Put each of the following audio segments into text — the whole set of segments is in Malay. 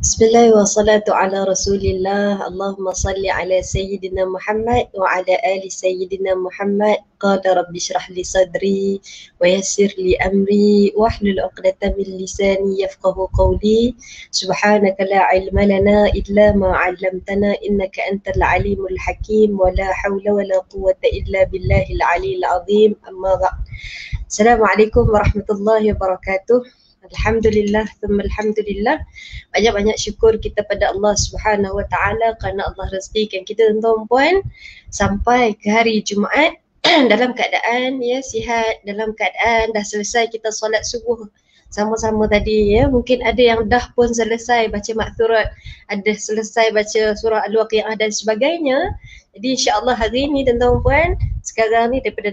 Bismillah wa salatu ala rasulillah. Allahumma salli ala sayyidina Muhammad wa ala ali sayyidina Muhammad. Qala rabbi shrah li sadri wa yassir li amri wa hlul 'uqdatam min lisani yafqahu qawli. Subhanaka la ilma lana illa ma 'allamtana innaka antal alimul hakim wa la hawla wa la quwwata illa billahil aliyil azim. Amma ba'd. Assalamualaikum warahmatullahi wabarakatuh. Alhamdulillah, thumma alhamdulillah. Banyak-banyak syukur kita pada Allah Subhanahu Wa Taala kerana Allah rezekikan kita tuan-tuan puan sampai ke hari Jumaat dalam keadaan sihat, dalam keadaan dah selesai kita solat subuh sama-sama tadi ya. Mungkin ada yang dah pun selesai baca makturat, ada selesai baca surah Al-Waqiah dan sebagainya. Jadi insya-Allah hari ni tuan-tuan puan, sekarang ni daripada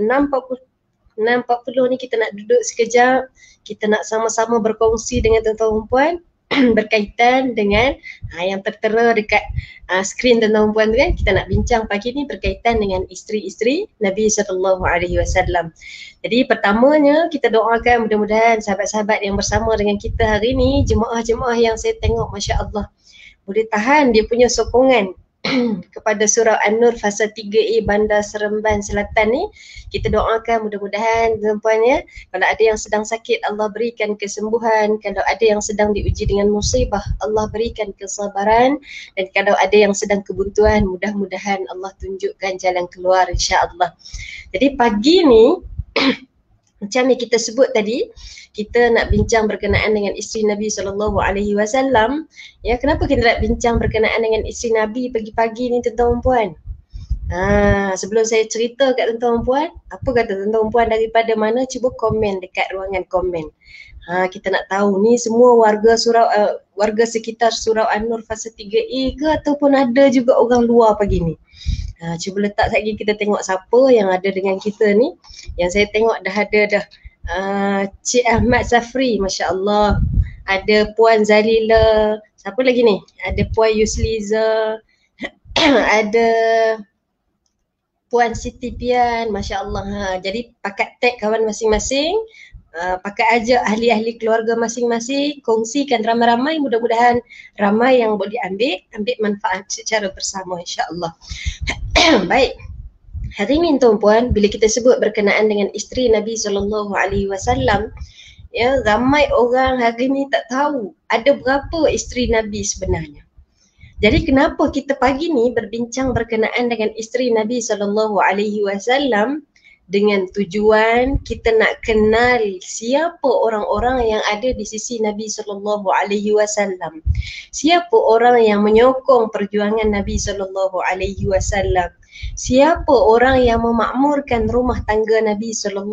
6.40 ni kita nak duduk sekejap, kita nak sama-sama berkongsi dengan tuan-tuan puan berkaitan dengan yang tertera dekat skrin tuan-tuan puan tu kan. Kita nak bincang pagi ni berkaitan dengan isteri-isteri Nabi SAW. Jadi pertamanya kita doakan mudah-mudahan sahabat-sahabat yang bersama dengan kita hari ni, jemaah-jemaah yang saya tengok Masya Allah boleh tahan dia punya sokongan kepada surah An-Nur fasa 3A Bandar Seremban Selatan ni. Kita doakan mudah-mudahan tuan-puan ya, kalau ada yang sedang sakit Allah berikan kesembuhan, kalau ada yang sedang diuji dengan musibah Allah berikan kesabaran, dan kalau ada yang sedang kebuntuan mudah-mudahan Allah tunjukkan jalan keluar insya-Allah. Jadi pagi ni macam yang kita sebut tadi, kita nak bincang berkenaan dengan isteri Nabi SAW. Ya, kenapa kita nak bincang berkenaan dengan isteri Nabi pagi-pagi ni tuan-tuan puan? Sebelum saya cerita kat tuan-tuan puan, apa kata tuan-tuan puan daripada mana, cuba komen dekat ruangan komen. Kita nak tahu ni semua warga warga sekitar surau An-Nur fasa 3A ke ataupun ada juga orang luar pagi ni. Cuba letak lagi kita tengok siapa yang ada dengan kita ni. Yang saya tengok dah ada dah Cik Ahmad Safri, Masya Allah. Ada Puan Zalila. Siapa lagi ni? Ada Puan Yusliza. Ada Puan Siti Pian, Masya Allah. Jadi pakat tag kawan masing-masing. Pakai ajak ahli-ahli keluarga masing-masing, kongsikan ramai-ramai, mudah-mudahan ramai yang boleh ambil manfaat secara bersama insya-Allah. Baik. Hari ni tuan-puan, bila kita sebut berkenaan dengan isteri Nabi SAW, ya, ramai orang hari ni tak tahu ada berapa isteri Nabi sebenarnya. Jadi kenapa kita pagi ni berbincang berkenaan dengan isteri Nabi SAW? Dengan tujuan kita nak kenal siapa orang-orang yang ada di sisi Nabi SAW. Siapa orang yang menyokong perjuangan Nabi SAW. Siapa orang yang memakmurkan rumah tangga Nabi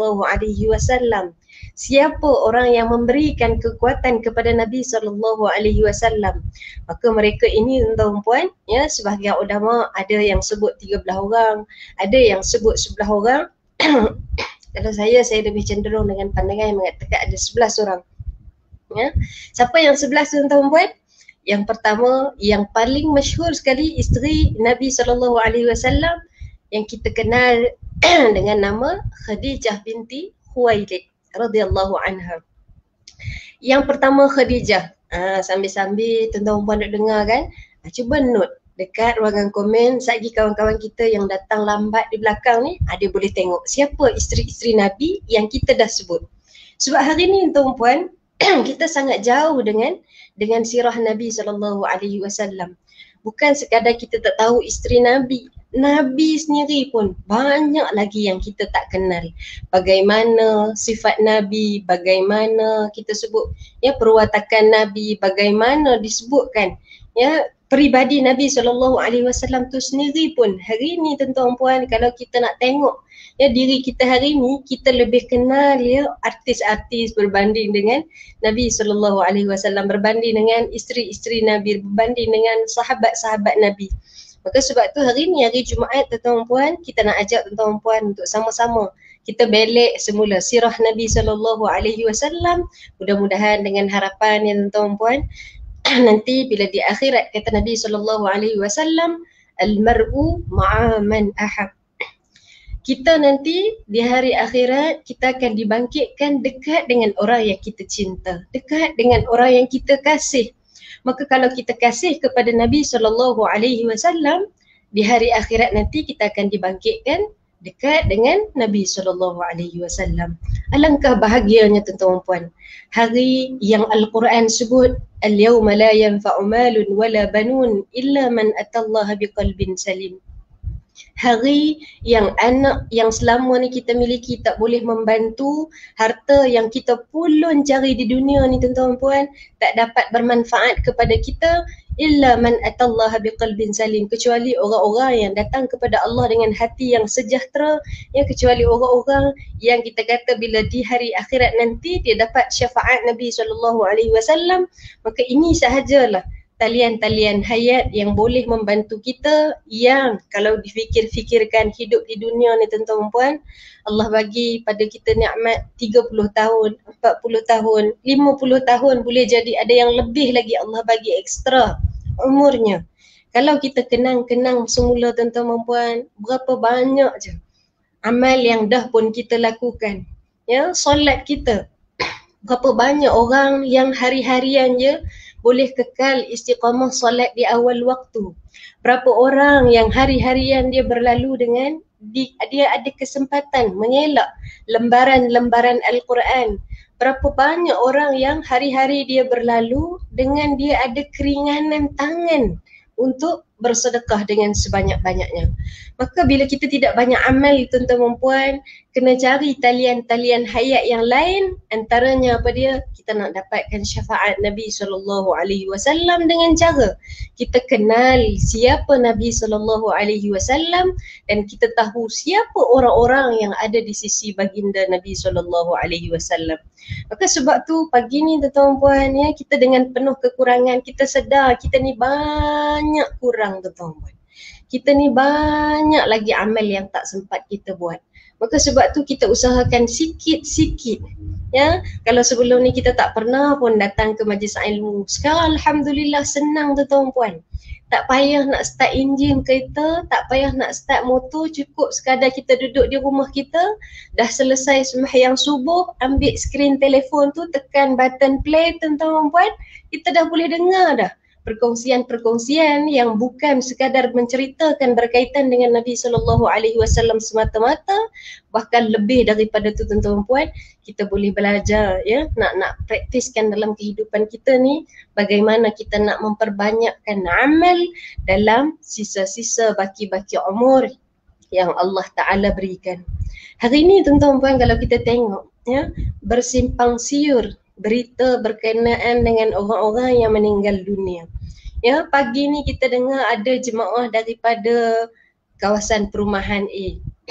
SAW. Siapa orang yang memberikan kekuatan kepada Nabi SAW. Maka mereka ini tuan-tuan puan, ya, sebahagian ulama ada yang sebut 13 orang, ada yang sebut 11 orang. Kalau saya lebih cenderung dengan pandangan yang mengatakan ada 11 orang. Ya. Siapa yang 11 tuan-tuan puan? Yang pertama, yang paling masyhur sekali isteri Nabi SAW yang kita kenal dengan nama Khadijah binti Khuwailid radhiyallahu anha. Yang pertama Khadijah. Sambil-sambil tuan-tuan puan nak dengar kan? Cuba note dekat ruangan komen, satgi kawan-kawan kita yang datang lambat di belakang ni, dia boleh tengok siapa isteri-isteri Nabi yang kita dah sebut. Sebab hari ni tuan-puan, kita sangat jauh dengan sirah Nabi SAW. Bukan sekadar kita tak tahu isteri Nabi, Nabi sendiri pun banyak lagi yang kita tak kenal. Bagaimana sifat Nabi, bagaimana kita sebut ya perwatakan Nabi, bagaimana disebutkan ya peribadi Nabi SAW tu sendiri pun. Hari ni tuan-tuan puan, kalau kita nak tengok ya diri kita hari ni, kita lebih kenal ya artis-artis berbanding dengan Nabi SAW, berbanding dengan isteri-isteri Nabi, berbanding dengan sahabat-sahabat Nabi. Maka sebab tu hari ni hari Jumaat tuan-tuan puan, kita nak ajak tuan-tuan puan untuk sama-sama kita belik semula sirah Nabi SAW. Mudah-mudahan dengan harapan ya tuan-tuan puan, nanti bila di akhirat kata Nabi SAW, al-mar'u ma'a man ahab. Kita nanti di hari akhirat kita akan dibangkitkan dekat dengan orang yang kita cinta, dekat dengan orang yang kita kasih. Maka kalau kita kasih kepada Nabi SAW, di hari akhirat nanti kita akan dibangkitkan dekat dengan Nabi SAW. Alangkah bahagianya tuan-tuan puan. Hari yang Al-Quran sebut, Al-yawma la yanfa'u malun wala banun illa man atallaha biqalbin salim. Hari yang anak yang selama ni kita miliki tak boleh membantu, harta yang kita pulun cari di dunia ni tuan-tuan puan tak dapat bermanfaat kepada kita, illa man atallaha biqalbin salim, kecuali orang-orang yang datang kepada Allah dengan hati yang sejahtera, ya, kecuali orang-orang yang kita kata bila di hari akhirat nanti dia dapat syafaat Nabi SAW. Maka ini sahajalah talian-talian hayat yang boleh membantu kita, yang kalau difikir-fikirkan hidup di dunia ni tuan-tuan puan, Allah bagi pada kita nikmat 30 tahun, 40 tahun, 50 tahun, boleh jadi ada yang lebih lagi Allah bagi ekstra umurnya. Kalau kita kenang-kenang semula tuan-tuan puan, berapa banyak je amal yang dah pun kita lakukan. Ya, solat kita, berapa banyak orang yang hari-harian je boleh kekal istiqamah solat di awal waktu. Berapa orang yang hari-harian dia berlalu dengan dia ada kesempatan mengelak lembaran-lembaran Al-Quran. Berapa banyak orang yang hari-hari dia berlalu dengan dia ada keringanan tangan untuk bersedekah dengan sebanyak-banyaknya. Maka bila kita tidak banyak amal tuan-tuan dan puan, kena cari talian-talian hayat yang lain, antaranya apa dia? Kita nak dapatkan syafaat Nabi SAW dengan cara kita kenal siapa Nabi SAW dan kita tahu siapa orang-orang yang ada di sisi baginda Nabi SAW. Maka sebab tu pagi ni tuan-tuan puan, ya, kita dengan penuh kekurangan, kita sedar kita ni banyak kurang tuan-tuan puan. Kita ni banyak lagi amal yang tak sempat kita buat. Maka sebab tu kita usahakan sikit-sikit. Ya, kalau sebelum ni kita tak pernah pun datang ke majlis ilmu. Sekarang alhamdulillah senang tuan-tuan puan. Tak payah nak start enjin kereta, tak payah nak start motor, cukup sekadar kita duduk di rumah kita, dah selesai sembahyang subuh, ambil skrin telefon tu, tekan button play tuan-tuan puan, kita dah boleh dengar dah perkongsian-perkongsian yang bukan sekadar menceritakan berkaitan dengan Nabi SAW semata-mata, bahkan lebih daripada tu tuan-tuan puan, kita boleh belajar, ya, nak praktiskan dalam kehidupan kita ni bagaimana kita nak memperbanyakkan amal dalam sisa-sisa baki-baki umur yang Allah Ta'ala berikan. Hari ni tuan-tuan puan kalau kita tengok, ya, bersimpang siur berita berkenaan dengan orang-orang yang meninggal dunia. Ya, pagi ni kita dengar ada jemaah daripada kawasan perumahan A.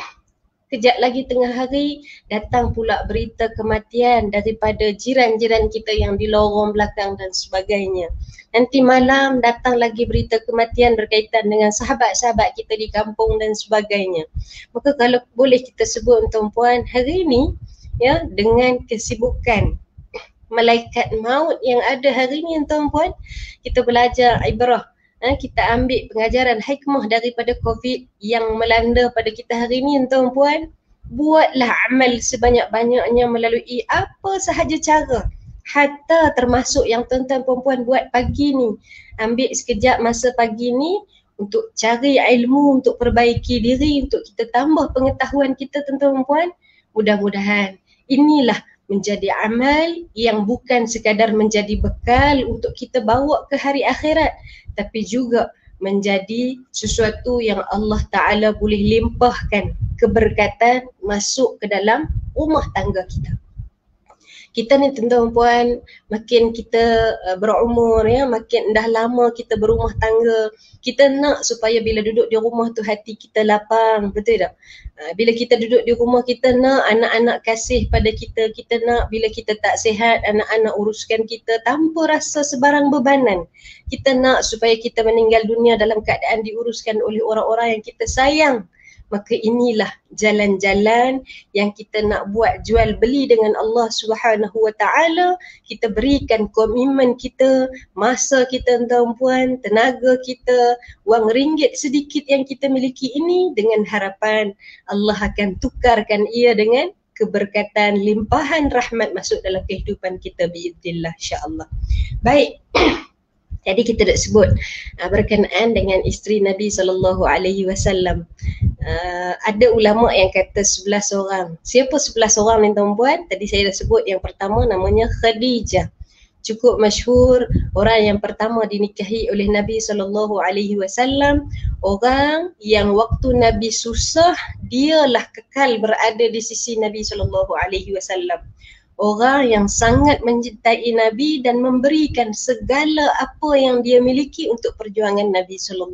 Kejap lagi tengah hari datang pula berita kematian daripada jiran-jiran kita yang di lorong belakang dan sebagainya. Nanti malam datang lagi berita kematian berkaitan dengan sahabat-sahabat kita di kampung dan sebagainya. Maka kalau boleh kita sebut tuan-puan, hari ni, ya, dengan kesibukan malaikat maut yang ada hari ni tuan-puan, kita belajar ibrah, kita ambil pengajaran hikmah daripada COVID yang melanda pada kita hari ni tuan-puan. Buatlah amal sebanyak-banyaknya melalui apa sahaja cara, hatta termasuk yang tuan-tuan perempuan buat pagi ni. Ambil sekejap masa pagi ni untuk cari ilmu, untuk perbaiki diri, untuk kita tambah pengetahuan kita tuan-tuan perempuan. Mudah-mudahan inilah menjadi amal yang bukan sekadar menjadi bekal untuk kita bawa ke hari akhirat, tapi juga menjadi sesuatu yang Allah Ta'ala boleh limpahkan keberkatan masuk ke dalam rumah tangga kita. Kita ni tuan-tuan puan, makin kita berumur, ya, makin dah lama kita berumah tangga, kita nak supaya bila duduk di rumah tu hati kita lapang, betul tak? Bila kita duduk di rumah kita nak anak-anak kasih pada kita, kita nak bila kita tak sihat anak-anak uruskan kita tanpa rasa sebarang bebanan. Kita nak supaya kita meninggal dunia dalam keadaan diuruskan oleh orang-orang yang kita sayang. Maka inilah jalan-jalan yang kita nak buat jual beli dengan Allah Subhanahu Wa Taala. Kita berikan komitmen kita, masa kita tuan-puan, tenaga kita, wang ringgit sedikit yang kita miliki ini dengan harapan Allah akan tukarkan ia dengan keberkatan, limpahan rahmat masuk dalam kehidupan kita biidznillah insya-Allah. Baik. Jadi kita nak sebut berkenaan dengan isteri Nabi SAW. Ada ulama yang kata 11 orang. Siapa 11 orang ni tuan-puan? Tadi saya dah sebut yang pertama namanya Khadijah. Cukup masyhur, orang yang pertama dinikahi oleh Nabi SAW. Orang yang waktu Nabi susah, dialah kekal berada di sisi Nabi SAW. Orang yang sangat mencintai Nabi dan memberikan segala apa yang dia miliki untuk perjuangan Nabi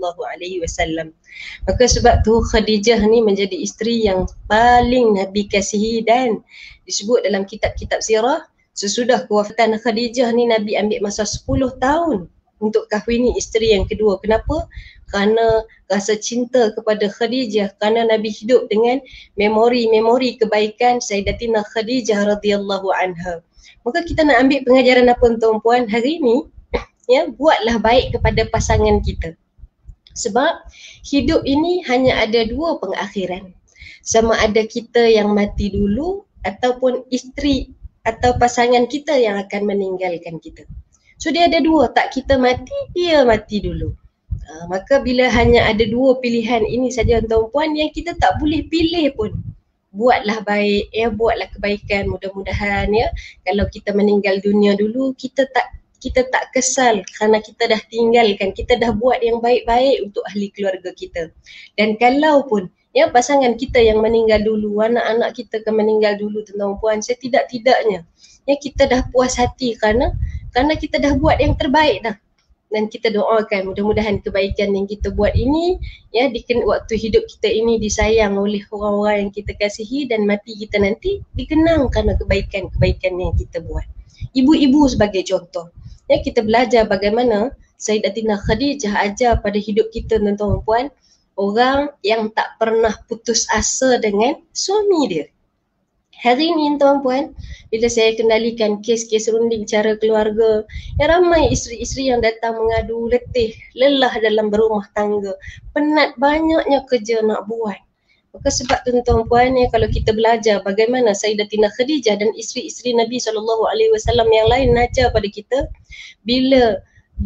SAW. Maka sebab tu Khadijah ni menjadi isteri yang paling Nabi kasihi, dan disebut dalam kitab-kitab sirah, sesudah kewafatan Khadijah ni Nabi ambil masa 10 tahun untuk kahwini isteri yang kedua. Kenapa? Kerana rasa cinta kepada Khadijah, kerana Nabi hidup dengan memori-memori kebaikan Sayyidatina Khadijah radhiyallahu anha. Maka kita nak ambil pengajaran apa tuan-puan hari ni? Ya, buatlah baik kepada pasangan kita. Sebab hidup ini hanya ada dua pengakhiran. Sama ada kita yang mati dulu ataupun isteri atau pasangan kita yang akan meninggalkan kita. So dia ada dua, tak kita mati, dia mati dulu. Maka bila hanya ada dua pilihan ini saja tuan-puan yang kita tak boleh pilih pun, buatlah baik, ya, buatlah kebaikan. Mudah-mudahan ya, kalau kita meninggal dunia dulu, kita tak kesal kerana kita dah tinggalkan, kita dah buat yang baik-baik untuk ahli keluarga kita. Dan kalau pun ya pasangan kita yang meninggal dulu, anak-anak kita akan meninggal dulu tuan-puan, setidak-tidaknya ya kita dah puas hati kerana kita dah buat yang terbaik dah. Dan kita doakan mudah-mudahan kebaikan yang kita buat ini ya waktu hidup kita ini disayang oleh orang-orang yang kita kasihi, dan mati kita nanti dikenang kerana kebaikan-kebaikan yang kita buat. Ibu-ibu sebagai contoh, ya kita belajar bagaimana Sayyidatina Khadijah ajar pada hidup kita tuan-tuan puan, orang yang tak pernah putus asa dengan suami dia. Hari ni tuan-puan, bila saya kendalikan kes-kes runding cara keluarga, yang ramai isteri-isteri yang datang mengadu letih, lelah dalam berumah tangga, penat, banyaknya kerja nak buat. Maka sebab tu tuan-puan ya, kalau kita belajar bagaimana Sayyidatina Khadijah dan isteri-isteri Nabi SAW yang lain ajar pada kita, bila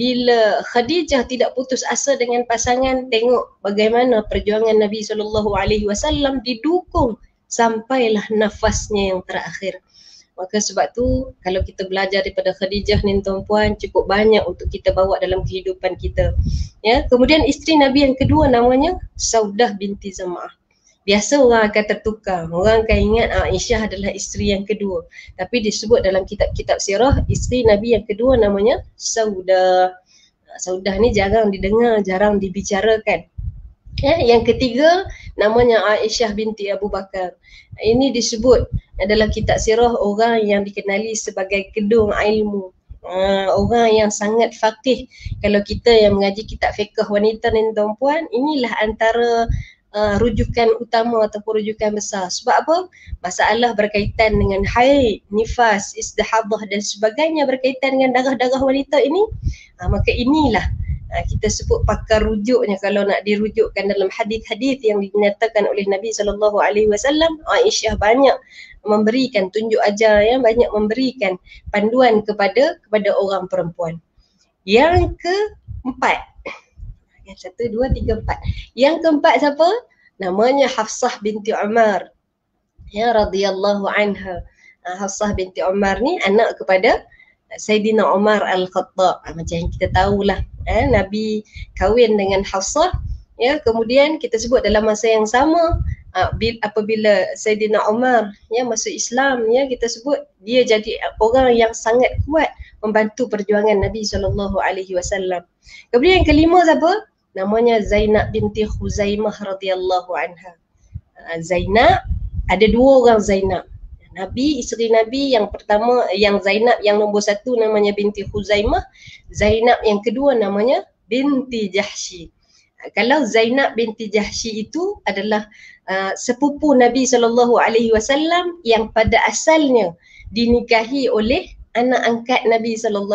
Khadijah tidak putus asa dengan pasangan, tengok bagaimana perjuangan Nabi SAW didukung sampailah nafasnya yang terakhir. Maka sebab tu kalau kita belajar daripada Khadijah ni tuan-puan, cukup banyak untuk kita bawa dalam kehidupan kita. Ya, kemudian isteri Nabi yang kedua namanya Saudah binti Zam'ah. Biasa orang akan tertukar, orang akan ingat Aisyah adalah isteri yang kedua, tapi disebut dalam kitab-kitab sirah isteri Nabi yang kedua namanya Saudah. Saudah ni jarang didengar, jarang dibicarakan. Ya, yang ketiga namanya Aisyah binti Abu Bakar. Ini disebut dalam kitab sirah orang yang dikenali sebagai kedung ilmu. Orang yang sangat faqih. Kalau kita yang mengaji kitab fiqh wanita dan perempuan, inilah antara rujukan utama ataupun rujukan besar. Sebab apa? Masalah berkaitan dengan haid, nifas, istihadah dan sebagainya berkaitan dengan darah-darah wanita ini, maka inilah kita sebut pakar rujuknya. Kalau nak dirujukkan dalam hadis-hadis yang dinyatakan oleh Nabi SAW, Aisyah banyak memberikan tunjuk ajar, ya, banyak memberikan panduan kepada orang perempuan. Yang keempat, satu, dua, tiga, empat. Yang keempat siapa? Namanya Hafsah binti Umar, ya, radhiyallahu anha. Hafsah binti Umar ni anak kepada Sayyidina Umar Al-Khattab. Macam yang kita tahulah, Nabi kahwin dengan Hafsah, ya, kemudian kita sebut dalam masa yang sama apabila Sayyidina Umar ya masuk Islam, ya, kita sebut dia jadi orang yang sangat kuat membantu perjuangan Nabi SAW. Kemudian yang kelima siapa? Namanya Zainab binti Khuzaimah radhiyallahu anha. Zainab, ada dua orang Zainab. Nabi, isteri Nabi yang pertama, yang Zainab yang nombor satu namanya binti Khuzaimah. Zainab yang kedua namanya binti Jahsy. Kalau Zainab binti Jahsy itu adalah sepupu Nabi SAW yang pada asalnya dinikahi oleh anak angkat Nabi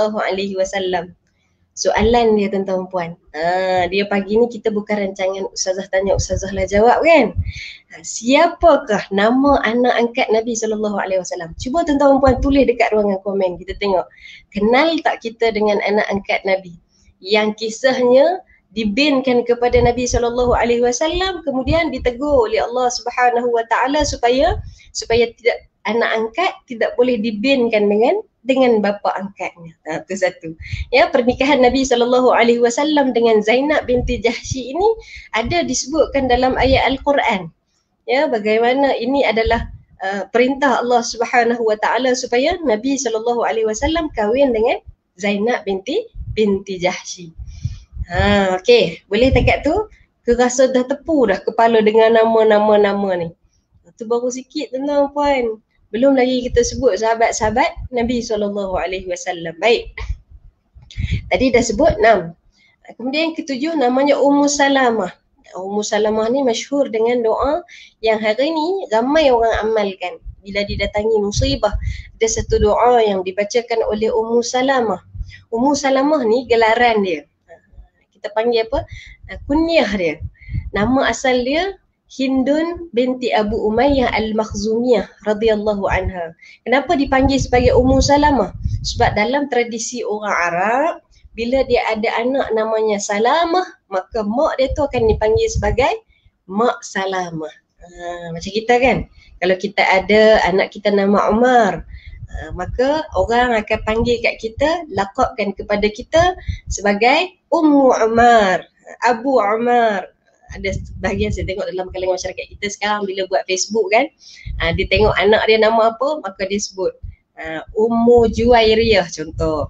SAW. Soalan dia tuan-tuan puan, dia pagi ni kita bukan rancangan Ustazah tanya Ustazah lah jawab kan. Siapakah nama anak angkat Nabi SAW? Cuba tuan-tuan puan tulis dekat ruangan komen, kita tengok. Kenal tak kita dengan anak angkat Nabi? yang kisahnya dibinkan kepada Nabi SAW, kemudian ditegur oleh Allah Subhanahu Wa Taala supaya tidak, anak angkat tidak boleh dibinkan dengan bapa angkatnya. Itu satu. Ya, pernikahan Nabi SAW dengan Zainab binti Jahsy ini ada disebutkan dalam ayat Al-Quran. Ya, bagaimana ini adalah perintah Allah Subhanahu Wa Taala supaya Nabi SAW kahwin dengan Zainab binti Jahsy. Okey, boleh takat tu? Ke rasa dah tepu dah kepala dengan nama ni. Tu baru sikit tuan-tuan puan. Belum lagi kita sebut sahabat-sahabat Nabi SAW. Baik. Tadi dah sebut 6. Kemudian yang ketujuh namanya Ummu Salamah. Ummu Salamah ni masyhur dengan doa yang hari ni ramai orang amalkan. Bila didatangi musibah, ada satu doa yang dibacakan oleh Ummu Salamah. Ummu Salamah ni gelaran dia. Kita panggil apa? Kunyah dia. Nama asal dia Hindun binti Abu Umayyah Al-Makhzumiyah radhiyallahu anha. Kenapa dipanggil sebagai Ummu Salamah? Sebab dalam tradisi orang Arab, bila dia ada anak namanya Salamah, maka mak dia tu akan dipanggil sebagai Mak Salamah. Macam kita kan, kalau kita ada anak kita nama Umar, maka orang akan panggil kat kita, laqabkan kepada kita sebagai Ummu Umar, Abu Umar. Ada bahagian saya tengok dalam kalangan masyarakat kita sekarang bila buat Facebook kan, dia tengok anak dia nama apa, maka dia sebut Ummu Juwairiyah contoh,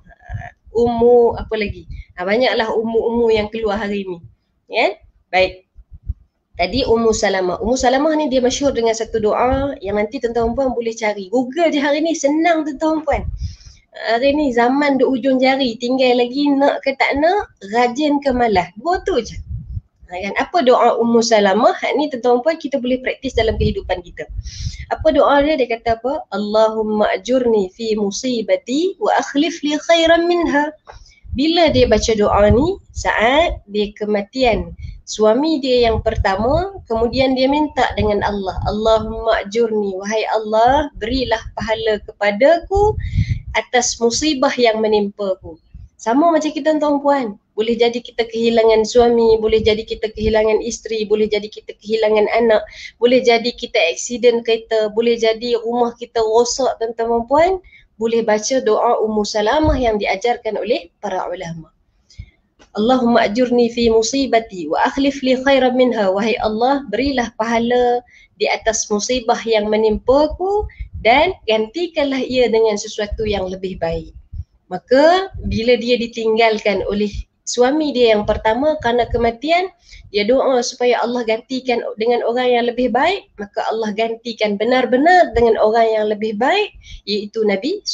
Ummu apa lagi, banyaklah ummu-ummu yang keluar hari ni kan. Baik, tadi Ummu Salamah. Ummu Salamah ni dia masyhur dengan satu doa yang nanti tuan-tuan puan boleh cari. Google je hari ni, senang tuan-tuan puan. Hari ni zaman di ujung jari, tinggal lagi nak ke tak nak, rajin ke malas. Dua tu je. Kan? Apa doa Ummu Salamah? Ni tuan-tuan puan kita boleh praktis dalam kehidupan kita. Apa doa dia? Dia kata apa? Allahumma ajurni fi musibati wa akhlif li khairan minha. Bila dia baca doa ni, saat dia kematian suami dia yang pertama, kemudian dia minta dengan Allah, Allahumma ajurni, wahai Allah, berilah pahala kepadaku atas musibah yang menimpaku. Sama macam kita tuan puan, boleh jadi kita kehilangan suami, boleh jadi kita kehilangan isteri, boleh jadi kita kehilangan anak, boleh jadi kita aksiden kereta, boleh jadi rumah kita rosak tuan puan, boleh baca doa Ummu Salamah yang diajarkan oleh para ulama. Allahumma ajurni fi musibati wa akhlif li khairan minha. Wahai Allah, berilah pahala di atas musibah yang menimpaku dan gantikanlah ia dengan sesuatu yang lebih baik. Maka bila dia ditinggalkan oleh suami dia yang pertama kerana kematian, dia doa supaya Allah gantikan dengan orang yang lebih baik, maka Allah gantikan benar-benar dengan orang yang lebih baik, iaitu Nabi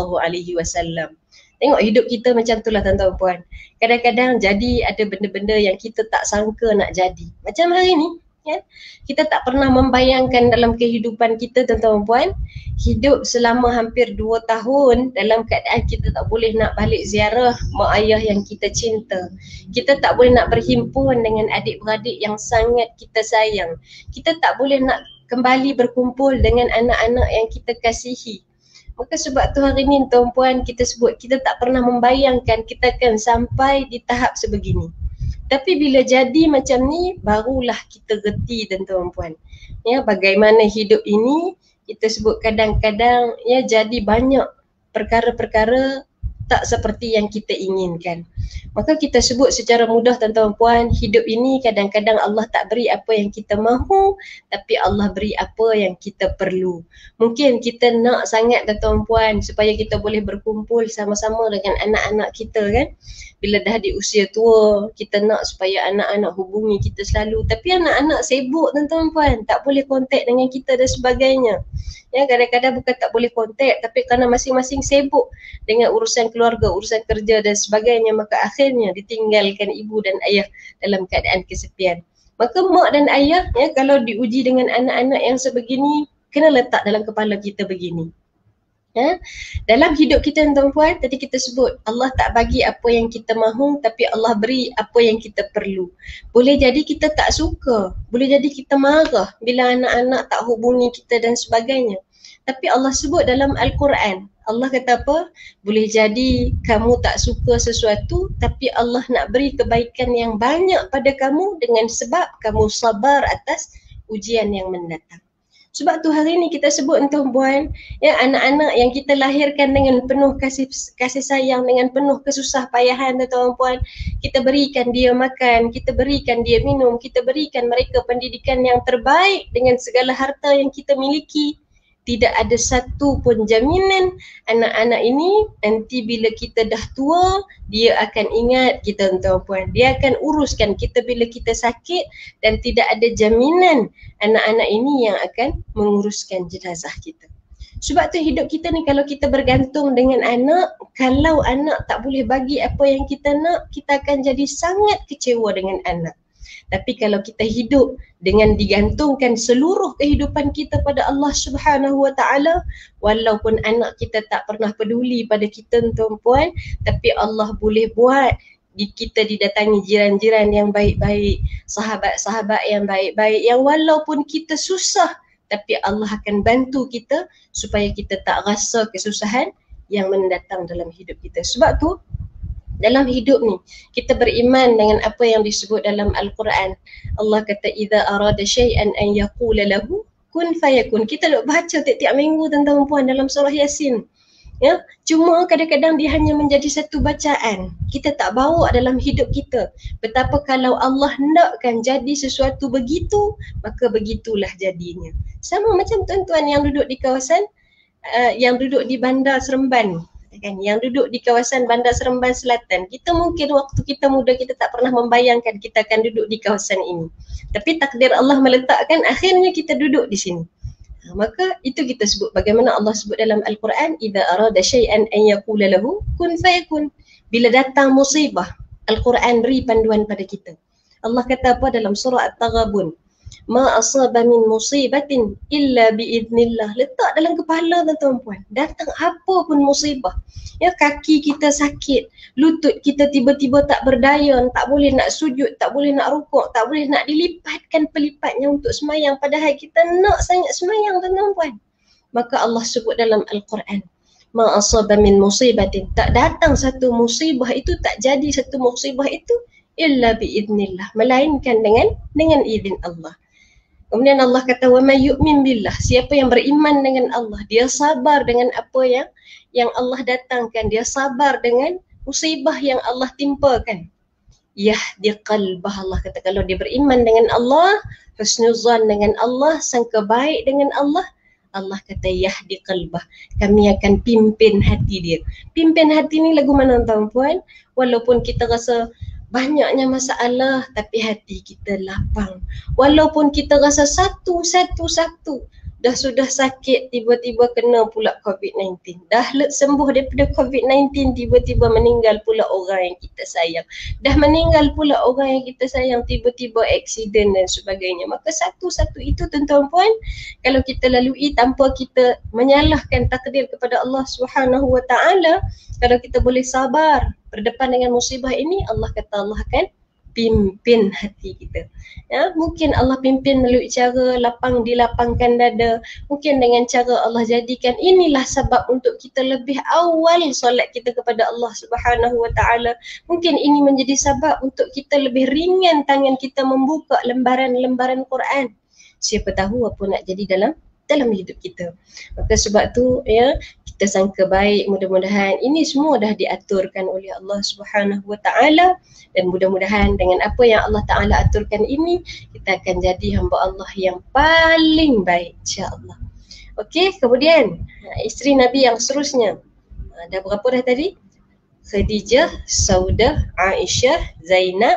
SAW. Tengok hidup kita macam itulah tuan-tuan puan. Kadang-kadang jadi ada benda-benda yang kita tak sangka nak jadi. Macam hari ni, ya? Kita tak pernah membayangkan dalam kehidupan kita tuan-tuan puan, hidup selama hampir 2 tahun dalam keadaan kita tak boleh nak balik ziarah mak ayah yang kita cinta. Kita tak boleh nak berhimpun dengan adik-beradik yang sangat kita sayang. Kita tak boleh nak kembali berkumpul dengan anak-anak yang kita kasihi. Maka sebab tu hari ni tuan-puan kita sebut, kita tak pernah membayangkan kita akan sampai di tahap sebegini. Tapi bila jadi macam ni, barulah kita reti tuan-puan. Ya, bagaimana hidup ini, kita sebut kadang-kadang ya jadi banyak perkara-perkara tak seperti yang kita inginkan. Maka kita sebut secara mudah tuan-tuan puan, hidup ini kadang-kadang Allah tak beri apa yang kita mahu, tapi Allah beri apa yang kita perlu. Mungkin kita nak sangat tuan-tuan puan supaya kita boleh berkumpul sama-sama dengan anak-anak kita kan. Bila dah di usia tua, kita nak supaya anak-anak hubungi kita selalu. Tapi anak-anak sibuk tuan-tuan puan, tak boleh kontak dengan kita dan sebagainya. Ya, kadang-kadang bukan tak boleh kontak, tapi kerana masing-masing sibuk dengan urusan keluarga, urusan kerja dan sebagainya, maka akhirnya ditinggalkan ibu dan ayah dalam keadaan kesepian. Maka mak dan ayah, ya, kalau diuji dengan anak-anak yang sebegini, kena letak dalam kepala kita begini. Ya? Dalam hidup kita tuan-tuan puan, tadi kita sebut Allah tak bagi apa yang kita mahu, tapi Allah beri apa yang kita perlu. Boleh jadi kita tak suka, boleh jadi kita marah bila anak-anak tak hubungi kita dan sebagainya. Tapi Allah sebut dalam Al-Quran, Allah kata apa? Boleh jadi kamu tak suka sesuatu tapi Allah nak beri kebaikan yang banyak pada kamu dengan sebab kamu sabar atas ujian yang mendatang. Sebab tu hari ni kita sebut tuan-puan, ya, anak-anak yang kita lahirkan dengan penuh kasih sayang, dengan penuh kesusah payahan tuan-puan, kita berikan dia makan, kita berikan dia minum, kita berikan mereka pendidikan yang terbaik dengan segala harta yang kita miliki. Tidak ada satu pun jaminan anak-anak ini nanti bila kita dah tua, dia akan ingat kita tuan-puan. Dia akan uruskan kita bila kita sakit dan tidak ada jaminan anak-anak ini yang akan menguruskan jenazah kita. Sebab tu hidup kita ni kalau kita bergantung dengan anak, kalau anak tak boleh bagi apa yang kita nak, kita akan jadi sangat kecewa dengan anak. Tapi kalau kita hidup dengan digantungkan seluruh kehidupan kita pada Allah Subhanahu Wa Taala, walaupun anak kita tak pernah peduli pada kita tuan-puan, tapi Allah boleh buat kita didatangi jiran-jiran yang baik-baik, sahabat-sahabat yang baik-baik, yang walaupun kita susah, tapi Allah akan bantu kita supaya kita tak rasa kesusahan yang mendatang dalam hidup kita. Sebab tu dalam hidup ni kita beriman dengan apa yang disebut dalam Al-Quran. Allah kata idza arada syai'an an yaqula lahu kun fayakun. Kita duk baca tiap-tiap minggu tuan-tuan puan dalam surah Yasin. Ya, cuma kadang-kadang dia hanya menjadi satu bacaan. Kita tak bawa dalam hidup kita. Betapa kalau Allah nakkan jadi sesuatu begitu, maka begitulah jadinya. Sama macam tuan-tuan yang duduk di kawasan yang duduk di Bandar Seremban kan, yang duduk di kawasan Bandar Seremban Selatan. Kita mungkin waktu kita muda kita tak pernah membayangkan kita akan duduk di kawasan ini. Tapi takdir Allah meletakkan akhirnya kita duduk di sini. Maka itu kita sebut bagaimana Allah sebut dalam Al-Quran, idza arada syai'an an yaqula lahu kun fayakun. Bila datang musibah, Al-Quran beri panduan pada kita. Allah kata apa dalam surah At-Taghabun? Ma asaba min musibatin illa biidznillah. Letak dalam kepala tuan-tuan puan. Datang apa pun musibah. Ya, kaki kita sakit, lutut kita tiba-tiba tak berdaya, tak boleh nak sujud, tak boleh nak rukuk, tak boleh nak dilipatkan pelipatnya untuk semayang, padahal kita nak sangat semayang tuan-tuan puan. Maka Allah sebut dalam Al-Quran, ma asaba min musibatin, tak datang satu musibah itu, tak jadi satu musibah itu illa biidznillah, melainkan dengan izin Allah. Kemudian Allah kata wa may yu'min billah, siapa yang beriman dengan Allah, dia sabar dengan apa yang Allah datangkan, dia sabar dengan musibah yang Allah timpakan. Yahdi qalbah, Allah kata kalau dia beriman dengan Allah, husnuzan dengan Allah, sangka baik dengan Allah, Allah kata yahdi qalbah, kami akan pimpin hati dia. Pimpin hati ni lagu mana tuan-puan? Walaupun kita rasa banyaknya masalah tapi hati kita lapang. Walaupun kita rasa satu dah sudah sakit, tiba-tiba kena pula COVID-19. Dah sembuh daripada COVID-19, tiba-tiba meninggal pula orang yang kita sayang. Dah meninggal pula orang yang kita sayang, tiba-tiba aksiden dan sebagainya. Maka satu-satu itu tuan-tuan puan, kalau kita lalui tanpa kita menyalahkan takdir kepada Allah Subhanahu Wa Taala, kalau kita boleh sabar berdepan dengan musibah ini, Allah kata Allah akan pimpin hati kita. Ya, mungkin Allah pimpin melalui cara dilapangkan dada. Mungkin dengan cara Allah jadikan inilah sebab untuk kita lebih awal solat kita kepada Allah Subhanahu Wa Taala. Mungkin ini menjadi sebab untuk kita lebih ringan tangan kita membuka lembaran-lembaran Quran. Siapa tahu apa nak jadi dalam hidup kita. Maka sebab tu ya, kita sangka baik, mudah-mudahan ini semua dah diaturkan oleh Allah Subhanahu Wa Taala, dan mudah-mudahan dengan apa yang Allah Taala aturkan ini kita akan jadi hamba Allah yang paling baik insya-Allah. Okey, kemudian isteri Nabi yang seterusnya. Dah berapa dah tadi? Khadijah, Saudah, Aisyah, Zainab,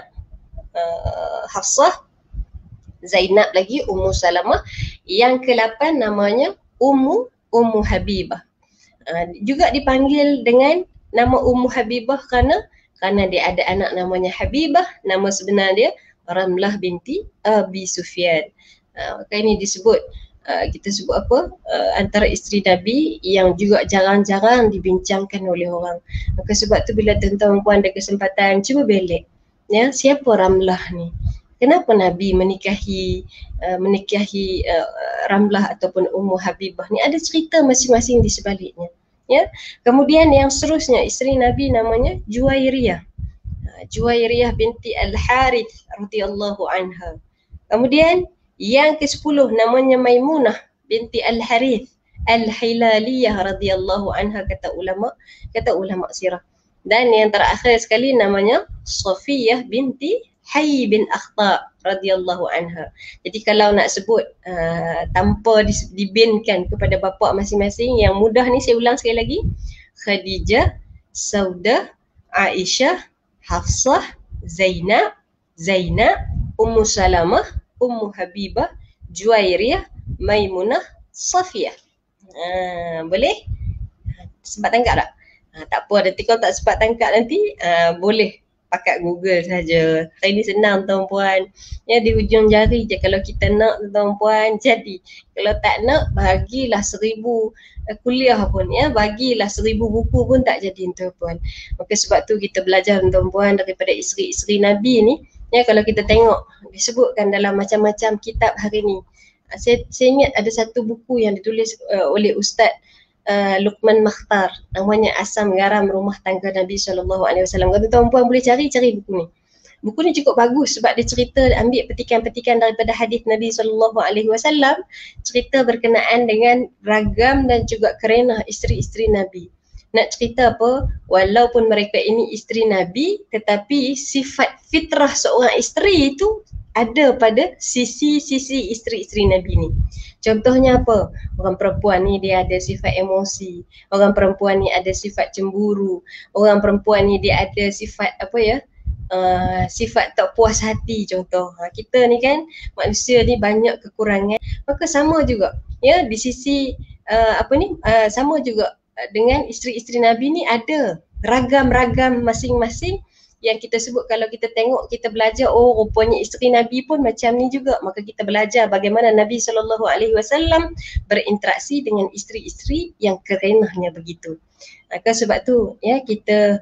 Hafsah, Zainab lagi, Ummu Salamah. Yang ke-8 namanya Ummu Habibah. Juga dipanggil dengan nama Ummu Habibah kerana dia ada anak namanya Habibah, nama sebenar dia Ramlah binti Abi Sufyan. Maka ini disebut, kita sebut apa, antara isteri Nabi yang juga jarang-jarang dibincangkan oleh orang. Maka sebab tu bila tuan-tuan puan ada kesempatan, cuba belik ya, siapa Ramlah ni? Kenapa Nabi menikahi Ramlah ataupun Ummu Habibah ni? Ada cerita masing-masing di sebaliknya. Ya. Kemudian yang seterusnya isteri Nabi namanya Juwairiyah. Juwairiyah binti Al-Harith radhiyallahu anha. Kemudian yang ke-10 namanya Maimunah binti Al-Harith Al-Hilaliyah radhiyallahu anha, kata ulama sirah. Dan yang terakhir sekali namanya Safiyah binti Hayy bin Akhtab radhiyallahu anha. Jadi kalau nak sebut tanpa dibinkan kepada bapa masing-masing, yang mudah ni saya ulang sekali lagi. Khadijah, Saudah, Aisyah, Hafsah, Zainab, Ummu Salamah, Ummu Habibah, Juwairiyah, Maimunah, Safiyah. Boleh? Sempat tangkap tak? Tak apa, nanti kalau tak sempat tangkap nanti boleh pakai Google saja. Hari ni senang tuan-puan. Ya, di hujung jari je kalau kita nak tuan-puan. Jadi kalau tak nak, bagilah 1000 kuliah pun, ya, bagilah 1000 buku pun tak jadi tuan-puan. Maka sebab tu kita belajar tuan-puan daripada isteri-isteri Nabi ni. Ya, kalau kita tengok disebutkan dalam macam-macam kitab hari ni. Saya ingat ada satu buku yang ditulis oleh Ustaz Luqman Makhtar, namanya Asam Garam Rumah Tangga Nabi SAW. Kalau tuan-puan boleh cari buku ni. Buku ni cukup bagus sebab dia cerita, ambil petikan-petikan daripada hadis Nabi SAW, cerita berkenaan dengan ragam dan juga kerenah isteri-isteri Nabi. Nak cerita apa? Walaupun mereka ini isteri Nabi, tetapi sifat fitrah seorang isteri itu ada pada sisi-sisi isteri-isteri Nabi ni. Contohnya apa? Orang perempuan ni dia ada sifat emosi. Orang perempuan ni ada sifat cemburu. Orang perempuan ni dia ada sifat apa ya? Sifat tak puas hati contoh. Kita ni kan manusia ni banyak kekurangan. Maka sama juga ya di sisi sama juga dengan isteri-isteri Nabi ni ada ragam-ragam masing-masing yang kita sebut. Kalau kita tengok, kita belajar, oh rupanya isteri Nabi pun macam ni juga. Maka kita belajar bagaimana Nabi SAW berinteraksi dengan isteri-isteri yang kerenahnya begitu. Maka sebab tu ya kita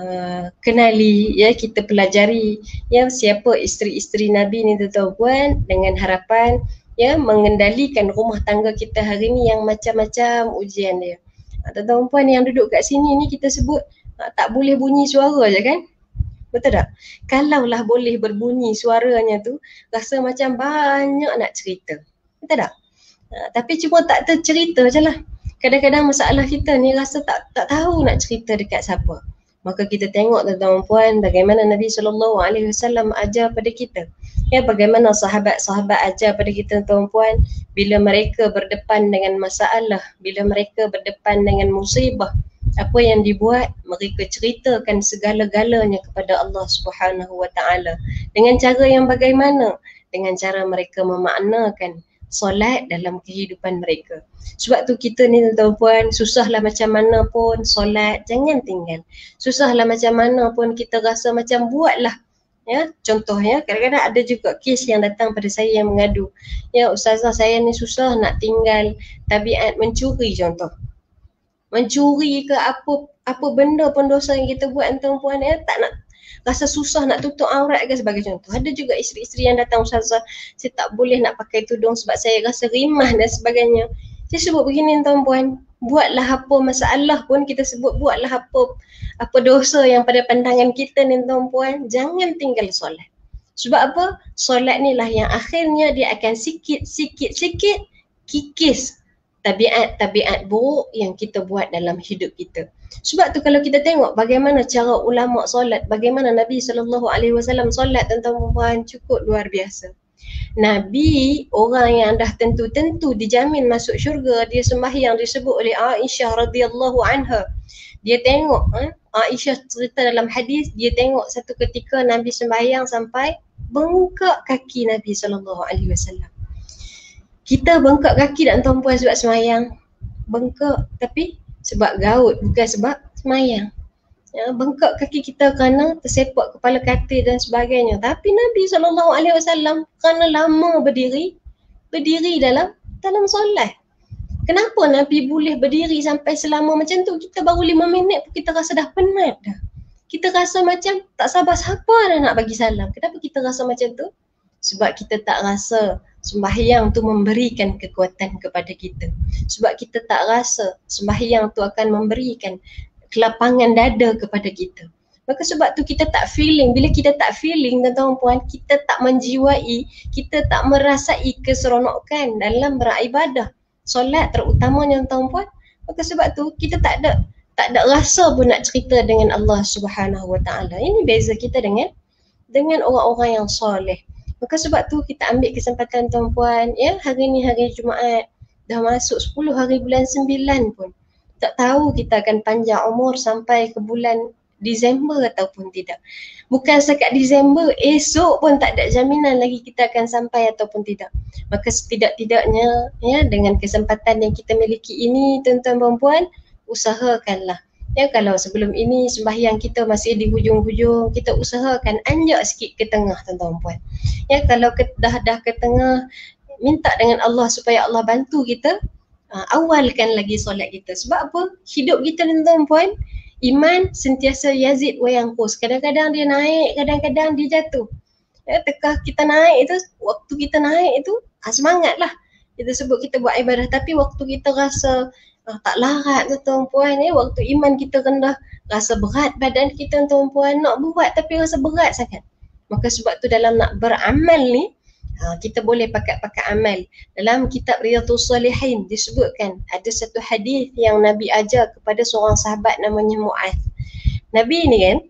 kenali, ya kita pelajari ya siapa isteri-isteri Nabi ni tuan-tuan, dengan harapan ya mengendalikan rumah tangga kita hari ni yang macam-macam ujian dia. Tuan-tuan yang duduk kat sini ni kita sebut tak boleh bunyi suara je kan? Betul tak? Kalaulah boleh berbunyi suaranya tu, rasa macam banyak nak cerita. Betul tak? Tapi cuma tak tercerita je lah. Kadang-kadang masalah kita ni rasa tak tahu nak cerita dekat siapa. Maka kita tengok tuan-tuan puan bagaimana Nabi SAW ajar pada kita. Ya, bagaimana sahabat-sahabat ajar pada kita tuan-tuan puan bila mereka berdepan dengan masalah, bila mereka berdepan dengan musibah, apa yang dibuat, mereka ceritakan segala-galanya kepada Allah Subhanahu Wa Taala. Dengan cara yang bagaimana? Dengan cara mereka memaknakan solat dalam kehidupan mereka. Sebab tu kita ni tuan-tuan puan, susahlah macam mana pun solat jangan tinggal. Susahlah macam mana pun kita rasa macam buatlah. Ya, contohnya kadang-kadang ada juga kes yang datang pada saya yang mengadu. Ya ustazah, saya ni susah nak tinggal tabiat mencuri contoh. Mencuri ke apa benda pun dosa yang kita buat tuan-puan ya, tak nak, rasa susah nak tutup aurat ke sebagai contoh. Ada juga isteri-isteri yang datang, ustazah saya tak boleh nak pakai tudung sebab saya rasa rimah dan sebagainya. Saya sebut begini tuan-puan, buatlah apa masalah pun kita sebut, buatlah apa dosa yang pada pandangan kita ni tuan-puan, jangan tinggal solat. Sebab apa? Solat ni lah yang akhirnya dia akan sikit-sikit kikis tabiat-tabiat buruk yang kita buat dalam hidup kita. Sebab tu kalau kita tengok bagaimana cara ulama solat, bagaimana Nabi SAW solat tuan-tuan cukup luar biasa. Nabi orang yang dah tentu-tentu dijamin masuk syurga, dia sembahyang disebut oleh Aisyah radhiyallahu anha. Dia tengok Aisyah cerita dalam hadis, dia tengok satu ketika Nabi sembahyang sampai bengkak kaki Nabi SAW. Kita bengkak kaki tak tuan-puan sebab semayang? Bengkak tapi sebab gaut, bukan sebab semayang. Ya, bengkak kaki kita kerana tersepak kepala katil dan sebagainya. Tapi Nabi SAW kerana lama berdiri dalam solat. Kenapa Nabi boleh berdiri sampai selama macam tu? Kita baru 5 minit pun kita rasa dah penat dah. Kita rasa macam tak sabar-sabar dah nak bagi salam. Kenapa kita rasa macam tu? Sebab kita tak rasa Sembahyang tu memberikan kekuatan kepada kita. Sebab kita tak rasa sembahyang tu akan memberikan kelapangan dada kepada kita. Maka sebab tu kita tak feeling. Bila kita tak feeling, tuan-tuan puan, kita tak menjiwai, kita tak merasai keseronokan dalam beribadah. Solat terutamanya, tuan-tuan puan. Maka sebab tu kita tak ada rasa pun nak cerita dengan Allah Subhanahu Wa Taala. Ini beza kita dengan orang-orang yang soleh. Maka sebab tu kita ambil kesempatan, tuan-puan, ya, hari ni hari Jumaat, dah masuk 10 hari bulan 9 pun. Tak tahu kita akan panjang umur sampai ke bulan Disember ataupun tidak. Bukan sekat Disember, esok pun tak ada jaminan lagi kita akan sampai ataupun tidak. Maka setidak-tidaknya, ya, dengan kesempatan yang kita miliki ini, tuan-tuan dan puan, usahakanlah. Ya, kalau sebelum ini sembahyang kita masih di hujung-hujung, kita usahakan anjak sikit ke tengah, tuan-tuan dan puan. Ya, kalau dah ke tengah, minta dengan Allah supaya Allah bantu kita, awalkan lagi solat kita. Sebab apa? Hidup kita, tuan-tuan puan, iman sentiasa yazid wa yanqus. Kadang-kadang dia naik, kadang-kadang dia jatuh. Ya, tekah kita naik itu, waktu kita naik itu, semangatlah. Kita sebut kita buat ibadah, tapi waktu kita rasa tak larat, tuan-tuan puan, ya, waktu iman kita rendah, rasa berat badan kita, tuan-tuan puan, nak buat tapi rasa berat sangat. Maka sebab tu dalam nak beramal ni, kita boleh pakai amal. Dalam kitab Riyadhus Shalihin disebutkan ada satu hadis yang Nabi ajar kepada seorang sahabat namanya Muaz. Nabi ni kan,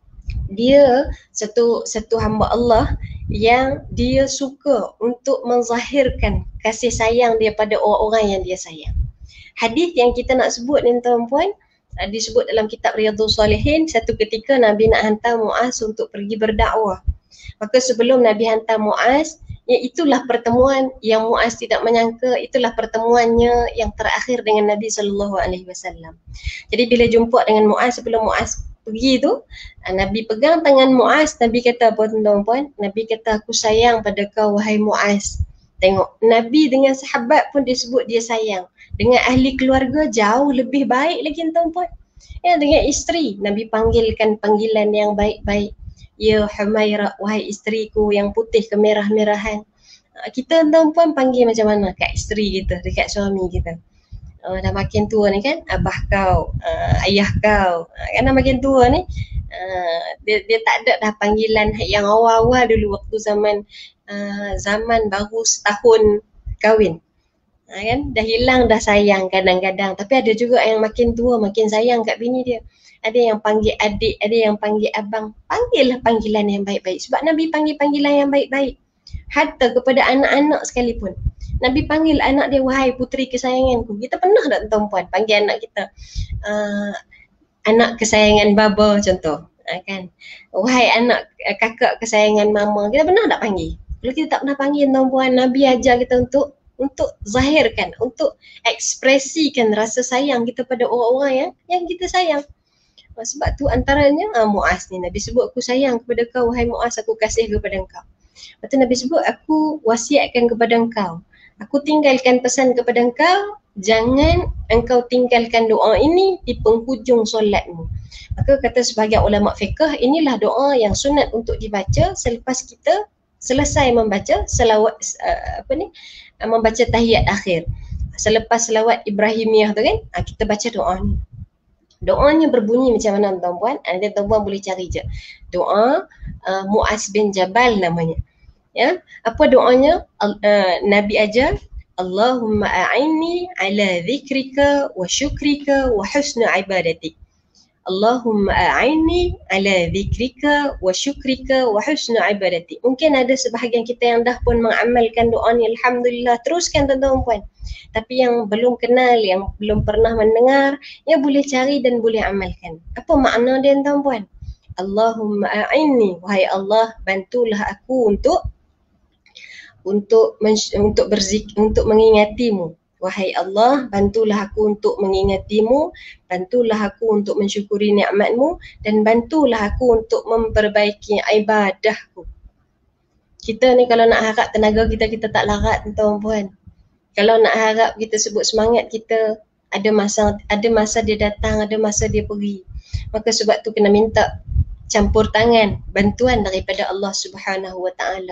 dia satu hamba Allah yang dia suka untuk menzahirkan kasih sayang dia pada orang-orang yang dia sayang. Hadis yang kita nak sebut ni, tuan-puan, disebut dalam kitab Riyadhus Shalihin. Satu ketika Nabi nak hantar Muaz untuk pergi berdakwah. Maka sebelum Nabi hantar Muaz, ya, itulah pertemuan yang Muaz tidak menyangka, itulah pertemuannya yang terakhir dengan Nabi SAW. Jadi bila jumpa dengan Muaz, sebelum Muaz pergi tu, Nabi pegang tangan Muaz. Nabi kata apa, tuan-tuan puan? Nabi kata, aku sayang pada kau wahai Muaz. Tengok, Nabi dengan sahabat pun disebut dia sayang. Dengan ahli keluarga jauh lebih baik lagi, tuan-tuan puan. Ya, dengan isteri Nabi panggilkan panggilan yang baik-baik. Ya Humaira, wahai isteriku yang putih kemerah-merahan. Kita, tuan puan, panggil macam mana kat isteri kita, dekat suami kita? Dah makin tua ni kan, abah kau, ayah kau, kan dah makin tua ni, dia tak ada dah panggilan yang awal-awal dulu waktu zaman baru setahun kahwin. Kan dah hilang dah sayang kadang-kadang. Tapi ada juga yang makin tua makin sayang kat bini dia. Ada yang panggil adik, ada yang panggil abang. Panggillah panggilan yang baik-baik. Sebab Nabi panggil panggilan yang baik-baik. Hatta kepada anak-anak sekalipun. Nabi panggil anak dia, wahai puteri kesayanganku. Kita pernah tak, tuan puan, panggil anak kita anak kesayangan baba contoh, kan? Wahai anak kakak kesayangan mama. Kita pernah tak panggil? Kalau kita tak pernah panggil, tuan puan, Nabi ajar kita untuk zahirkan, untuk ekspresikan rasa sayang kita pada orang-orang yang kita sayang. Sebab tu antaranya Muaz ni, Nabi sebut, aku sayang kepada kau wahai Muaz, aku kasih kepada engkau. Lepas tu Nabi sebut, aku wasiatkan kepada engkau, aku tinggalkan pesan kepada engkau, jangan engkau tinggalkan doa ini di penghujung solatmu. Maka kata sebahagian ulama fiqh, inilah doa yang sunat untuk dibaca selepas kita selesai membaca selawat, membaca tahiyat akhir. Selepas selawat Ibrahimiyah tu kan, kita baca doa ni. Doanya berbunyi macam mana, tuan-puan? Nanti tuan-puan boleh cari je. Doa Muaz bin Jabal namanya. Ya, apa doanya? Nabi ajar, Allahumma a'inni ala dhikrika wa syukrika wa husna ibadatik. Allahumma a'inni ala dhikrika wa syukrika wa husna ibadatik. Mungkin ada sebahagian kita yang dah pun mengamalkan doa ni, alhamdulillah, teruskan, tuan-tuan puan. Tapi yang belum kenal, yang belum pernah mendengar, ya boleh cari dan boleh amalkan. Apa makna dia, tuan puan? Allahumma a'inni, wahai Allah, bantulah aku untuk mengingatimu. Wahai Allah, bantulah aku untuk mengingatimu, bantulah aku untuk mensyukuri nikmatmu, dan bantulah aku untuk memperbaiki ibadahku. Kita ni kalau nak harap tenaga kita tak larat, tuan puan. Kalau nak harap kita sebut semangat kita, ada masa dia datang, ada masa dia pergi. Maka sebab tu kena minta campur tangan, bantuan daripada Allah Subhanahu Wa Taala.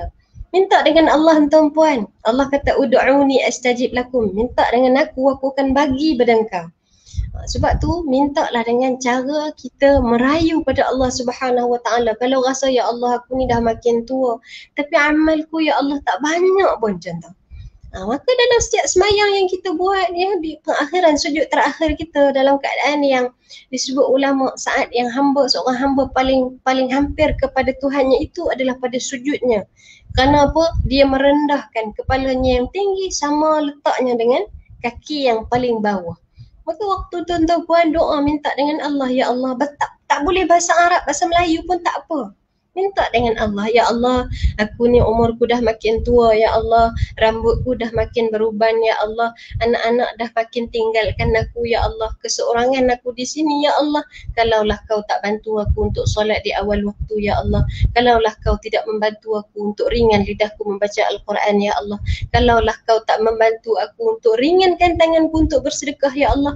Minta dengan Allah tuan-puan. Allah kata ud'uni astajib lakum. Minta dengan aku akan bagi pada engkau. Sebab tu mintalah dengan cara kita merayu pada Allah Subhanahu Wa Taala. Kalau rasa ya Allah aku ni dah makin tua tapi amalku ya Allah tak banyak pun contoh. Maka dalam setiap semayang yang kita buat ya di pengakhiran sujud terakhir kita dalam keadaan yang disebut ulama saat yang seorang hamba paling hampir kepada Tuhannya itu adalah pada sujudnya. Kerana apa? Dia merendahkan kepalanya yang tinggi sama letaknya dengan kaki yang paling bawah. Maka waktu tuan-tuan doa minta dengan Allah, ya Allah, tak boleh bahasa Arab, bahasa Melayu pun tak apa. Minta dengan Allah, ya Allah, aku ni umurku dah makin tua, ya Allah, rambutku dah makin beruban, ya Allah, anak-anak dah makin tinggalkan aku, ya Allah, keseorangan aku di sini, ya Allah. Kalaulah kau tak bantu aku untuk solat di awal waktu, ya Allah. Kalaulah kau tidak membantu aku untuk ringan lidahku membaca Al-Quran, ya Allah. Kalaulah kau tak membantu aku untuk ringankan tanganku untuk bersedekah, ya Allah.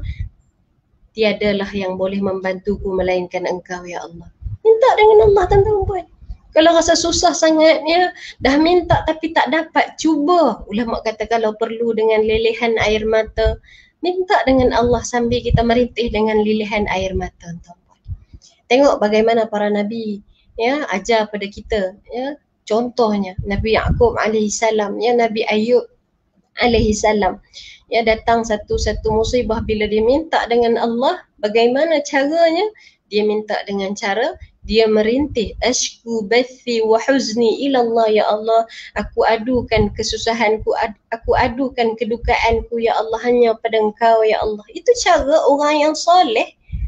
Tiadalah yang boleh membantuku melainkan engkau, ya Allah. Minta dengan Allah tuan-tuan. Kalau rasa susah sangatnya, dah minta tapi tak dapat, cuba. Ulama kata kalau perlu dengan lelehan air mata, minta dengan Allah sambil kita merintih dengan lelehan air mata tuan-tuan. Tengok bagaimana para nabi ya ajar pada kita ya. Contohnya Nabi Yaqub alaihi salam, ya Nabi Ayub alaihi salam. Ya datang satu musibah bila dia minta dengan Allah, bagaimana caranya? Dia minta dengan cara dia merintih, ashku bathi wa huzni ila Allah, ya Allah, aku adukan kesusahanku, aku adukan kedukaanku, ya Allah, hanya pada Engkau, ya Allah. Itu cara orang yang soleh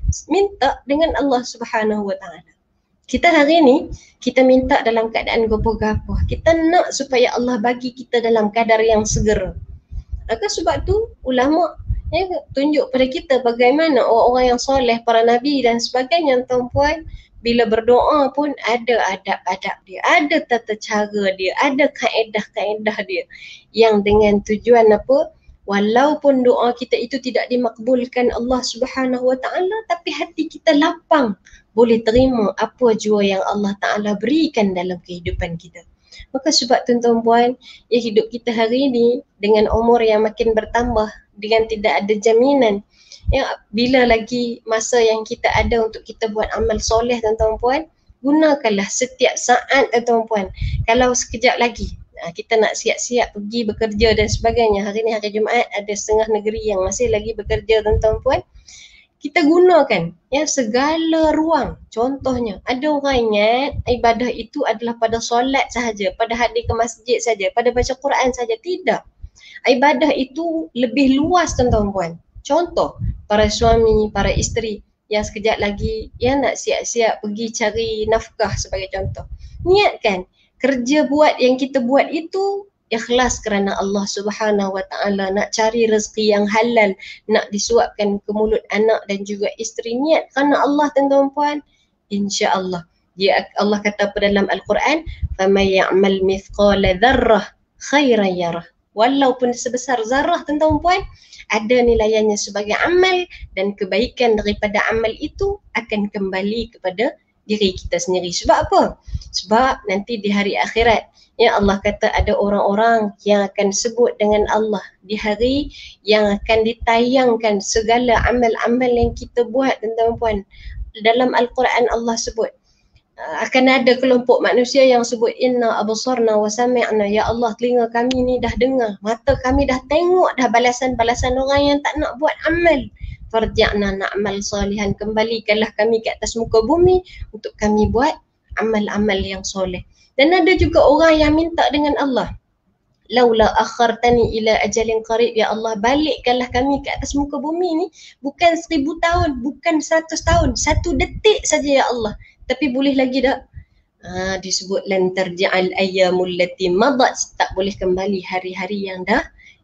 minta dengan Allah Subhanahu Wa Taala. Kita hari ni, kita minta dalam keadaan gapah-gapah. Kita nak supaya Allah bagi kita dalam kadar yang segera. Maka sebab tu ulama ya, tunjuk pada kita bagaimana orang-orang yang soleh, para nabi dan sebagainya tuan-puan, bila berdoa pun ada adab-adab dia, ada tata cara dia, ada kaedah-kaedah dia yang dengan tujuan apa? Walaupun doa kita itu tidak dimakbulkan Allah Subhanahu Wa Taala, tapi hati kita lapang boleh terima apa jua yang Allah Ta'ala berikan dalam kehidupan kita. Maka sebab tuan-tuan, ya hidup kita hari ini dengan umur yang makin bertambah, dengan tidak ada jaminan, ya bila lagi masa yang kita ada untuk kita buat amal soleh tuan-tuan, gunakanlah setiap saat tuan-tuan. Kalau sekejap lagi kita nak siap-siap pergi bekerja dan sebagainya, hari ni hari Jumaat ada setengah negeri yang masih lagi bekerja tuan-tuan, kita gunakan ya segala ruang. Contohnya ada orang ingat ibadah itu adalah pada solat sahaja, pada hadir ke masjid saja, pada baca Quran saja. Tidak. Ibadah itu lebih luas tuan-tuan. Contoh, para suami, para isteri yang sekejap lagi ya nak siap-siap pergi cari nafkah sebagai contoh. Niatkan kerja buat yang kita buat itu ikhlas kerana Allah Subhanahu Wa Taala, nak cari rezeki yang halal, nak disuapkan ke mulut anak dan juga isteri. Niat kerana Allah tuan-tuan, insya-Allah. Allah kata pada dalam Al-Quran, "Faman ya'mal mithqala dzarrah khairan yarah." Walaupun sebesar zarah tuan-tuan, ada nilainya sebagai amal dan kebaikan daripada amal itu akan kembali kepada diri kita sendiri. Sebab apa? Sebab nanti di hari akhirat, ya Allah kata ada orang-orang yang akan sebut dengan Allah di hari yang akan ditayangkan segala amal-amal yang kita buat tuan-tuan. Dalam Al-Quran Allah sebut akan ada kelompok manusia yang sebut inna absarna wa sami'na, ya Allah telinga kami ni dah dengar, mata kami dah tengok dah balasan-balasan orang yang tak nak buat amal. Farji'na na'mal salihan, kembalikanlah kami ke atas muka bumi untuk kami buat amal-amal yang soleh. Dan ada juga orang yang minta dengan Allah, laula akhartani ila ajalin qarib, ya Allah balikkanlah kami ke atas muka bumi ni bukan 1000 tahun, bukan 100 tahun, 1 detik saja ya Allah, tapi boleh lagi tak? Disebut lan tarji'al ayyamul lati madat, tak boleh kembali hari-hari yang dah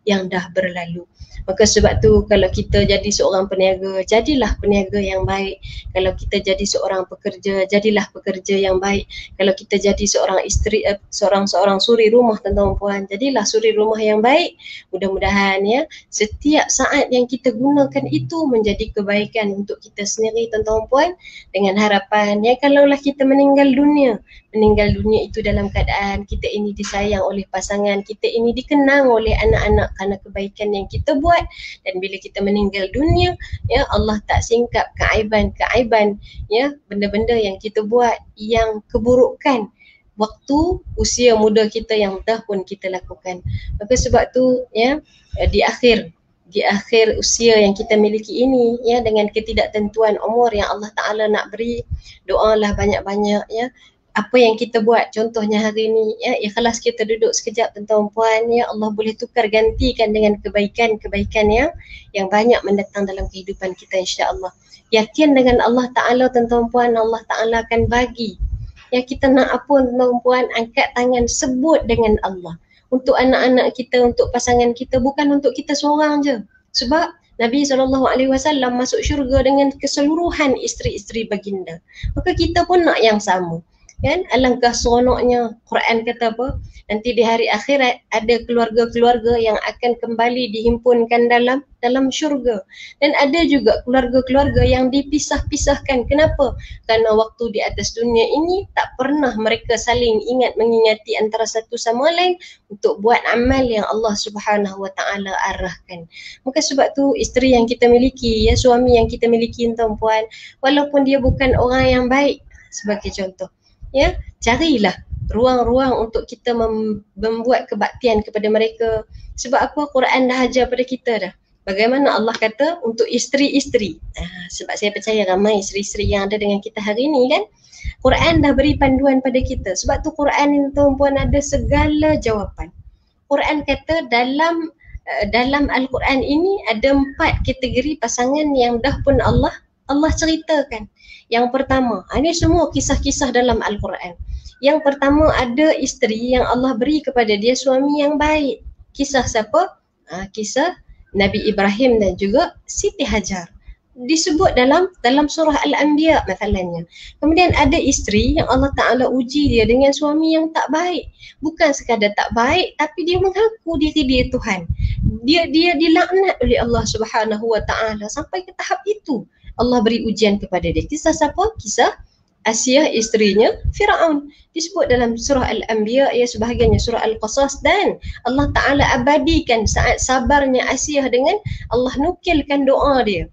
yang dah berlalu. Maka sebab tu kalau kita jadi seorang peniaga, jadilah peniaga yang baik. Kalau kita jadi seorang pekerja, jadilah pekerja yang baik. Kalau kita jadi seorang isteri, seorang suri rumah tuan-tuan puan, jadilah suri rumah yang baik. Mudah-mudahan ya, setiap saat yang kita gunakan itu menjadi kebaikan untuk kita sendiri tuan-tuan puan, dengan harapan ya kalaulah kita meninggal dunia itu dalam keadaan kita ini disayang oleh pasangan, kita ini dikenang oleh anak-anak kerana kebaikan yang kita buat, dan bila kita meninggal dunia ya Allah tak singkap keaiban ya benda-benda yang kita buat yang keburukan waktu usia muda kita yang dah pun kita lakukan. Maka sebab tu ya di akhir usia yang kita miliki ini ya, dengan ketidaktentuan umur yang Allah Ta'ala nak beri, doalah banyak-banyak ya. Apa yang kita buat, contohnya hari ni ya, ikhlas kita duduk sekejap tuan-tuan puan ya, Allah boleh tukar gantikan dengan kebaikan-kebaikan yang banyak mendatang dalam kehidupan kita insya-Allah. Yakin dengan Allah Ta'ala tuan-tuan puan, Allah Ta'ala akan bagi. Ya, kita nak apa tuan-tuan puan, angkat tangan sebut dengan Allah. Untuk anak-anak kita, untuk pasangan kita, bukan untuk kita seorang je. Sebab Nabi SAW masuk syurga dengan keseluruhan isteri-isteri baginda. Maka kita pun nak yang sama. Kan? Alangkah seronoknya Quran kata apa? Nanti di hari akhirat ada keluarga-keluarga yang akan kembali dihimpunkan dalam syurga. Dan ada juga keluarga-keluarga yang dipisah-pisahkan. Kenapa? Kerana waktu di atas dunia ini tak pernah mereka saling ingat mengingati antara satu sama lain untuk buat amal yang Allah Subhanahu Wa Taala arahkan. Maka sebab tu isteri yang kita miliki, ya suami yang kita miliki tuan-puan, walaupun dia bukan orang yang baik sebagai contoh, ya, carilah ruang-ruang untuk kita membuat kebaktian kepada mereka. Sebab apa? Quran dah ajar pada kita dah. Bagaimana Allah kata untuk isteri-isteri. Sebab saya percaya ramai isteri-isteri yang ada dengan kita hari ini kan. Quran dah beri panduan pada kita. Sebab tu Quran ni tuan-puan ada segala jawapan. Quran kata dalam Al-Quran ini ada 4 kategori pasangan yang dah pun Allah ceritakan. Yang pertama, ini semua kisah-kisah dalam Al-Quran. Yang pertama, ada isteri yang Allah beri kepada dia suami yang baik. Kisah siapa? Kisah Nabi Ibrahim dan juga Siti Hajar. Disebut dalam surah Al-Anbiya misalnya. Kemudian ada isteri yang Allah Ta'ala uji dia dengan suami yang tak baik. Bukan sekadar tak baik, tapi dia mengaku diri dia Tuhan. Dia dilaknat oleh Allah Subhanahu Wa Ta'ala sampai ke tahap itu. Allah beri ujian kepada dia. Kisah siapa? Kisah Asiyah, isterinya Firaun. Disebut dalam surah Al-Anbiya, ya sebahagiannya surah Al-Qasas, dan Allah Ta'ala abadikan saat sabarnya Asiyah dengan Allah nukilkan doa dia.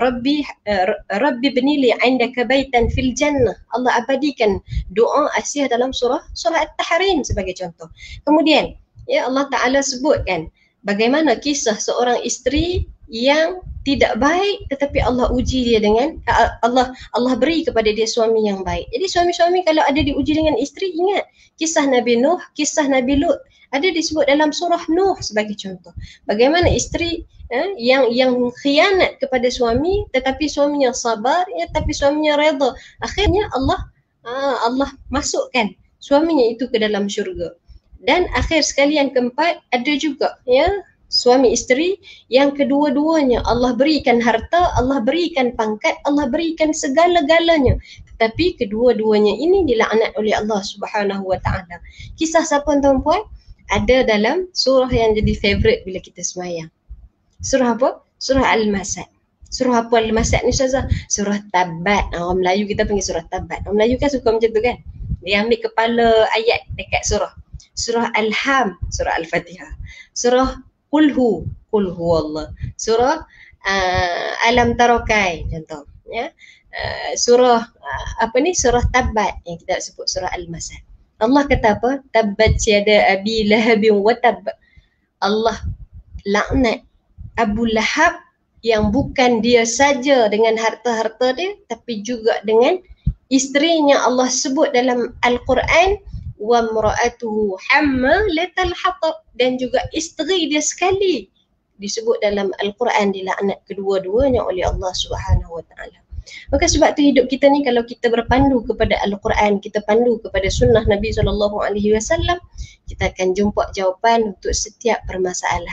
Rabbi bnili indaka baitan fil jannah. Allah abadikan doa Asiyah dalam surah At-Tahrim sebagai contoh. Kemudian ya Allah Ta'ala sebutkan bagaimana kisah seorang isteri yang tidak baik tetapi Allah uji dia dengan Allah beri kepada dia suami yang baik. Jadi suami-suami kalau ada diuji dengan isteri, ingat kisah Nabi Nuh, kisah Nabi Lut ada disebut dalam surah Nuh sebagai contoh. Bagaimana isteri yang khianat kepada suami tetapi suaminya sabar ya, tapi suaminya redha. Akhirnya Allah masukkan suaminya itu ke dalam syurga. Dan akhir sekali yang keempat ada juga ya suami isteri yang kedua-duanya Allah berikan harta, Allah berikan pangkat, Allah berikan segala-galanya. Tetapi kedua-duanya ini dilaknat oleh Allah Subhanahu Wa Taala. Kisah siapa tuan-puan? Ada dalam surah yang jadi favorite bila kita semayang. Surah apa? Surah Al-Masad. Surah apa Al-Masad ni Ustazah? Surah Tabat. Orang Melayu kita panggil surah Tabat. Orang Melayu kan suka macam tu kan? Dia ambil kepala ayat dekat surah. Surah Al-Ham, surah Al-Fatihah. Surah Qul huwallah. Surah Alam Tarokai contoh ya. Surah surah Tabat yang kita sebut surah Al-Masad. Allah kata apa? Tabbat yada abi lahabin wa tab. Allah laknat Abu Lahab yang bukan dia saja dengan harta-harta dia tapi juga dengan isterinya. Allah sebut dalam Al-Quran wa mra'atuhu hammalatal hatab, dan juga isteri dia sekali disebut dalam Al-Quran dilaknat kedua-duanya oleh Allah Subhanahu Wa Taala. Maka sebab tu hidup kita ni kalau kita berpandu kepada Al-Quran, kita pandu kepada sunnah Nabi SAW, kita akan jumpa jawapan untuk setiap permasalahan.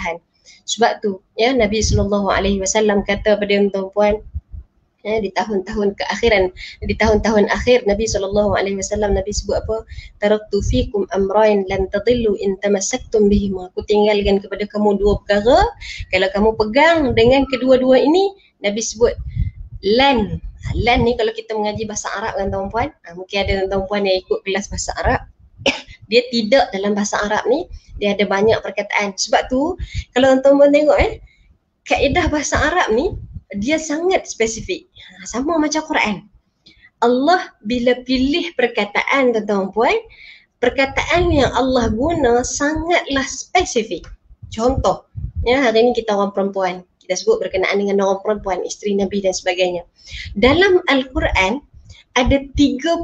Sebab tu ya Nabi SAW kata pada tuan-puan, di tahun-tahun keakhiran, di tahun-tahun akhir Nabi SAW, Nabi sebut apa? Taraktu fikum amrain lan tadillu in tamassaktum bihima. Aku tinggalkan kepada kamu dua perkara, kalau kamu pegang dengan kedua-dua ini, Nabi sebut lan. Lan ni kalau kita mengaji bahasa Arab kan tuan-puan, mungkin ada tuan-puan yang ikut kelas bahasa Arab, dia tidak dalam bahasa Arab ni, dia ada banyak perkataan. Sebab tu kalau tuan-tuan tengok kaedah bahasa Arab ni dia sangat spesifik. Sama macam Quran. Allah bila pilih perkataan tuan-tuan puan, perkataan yang Allah guna sangatlah spesifik. Contoh, ya hari ni kita orang perempuan, kita sebut berkenaan dengan orang perempuan, isteri Nabi dan sebagainya. Dalam Al-Quran ada 31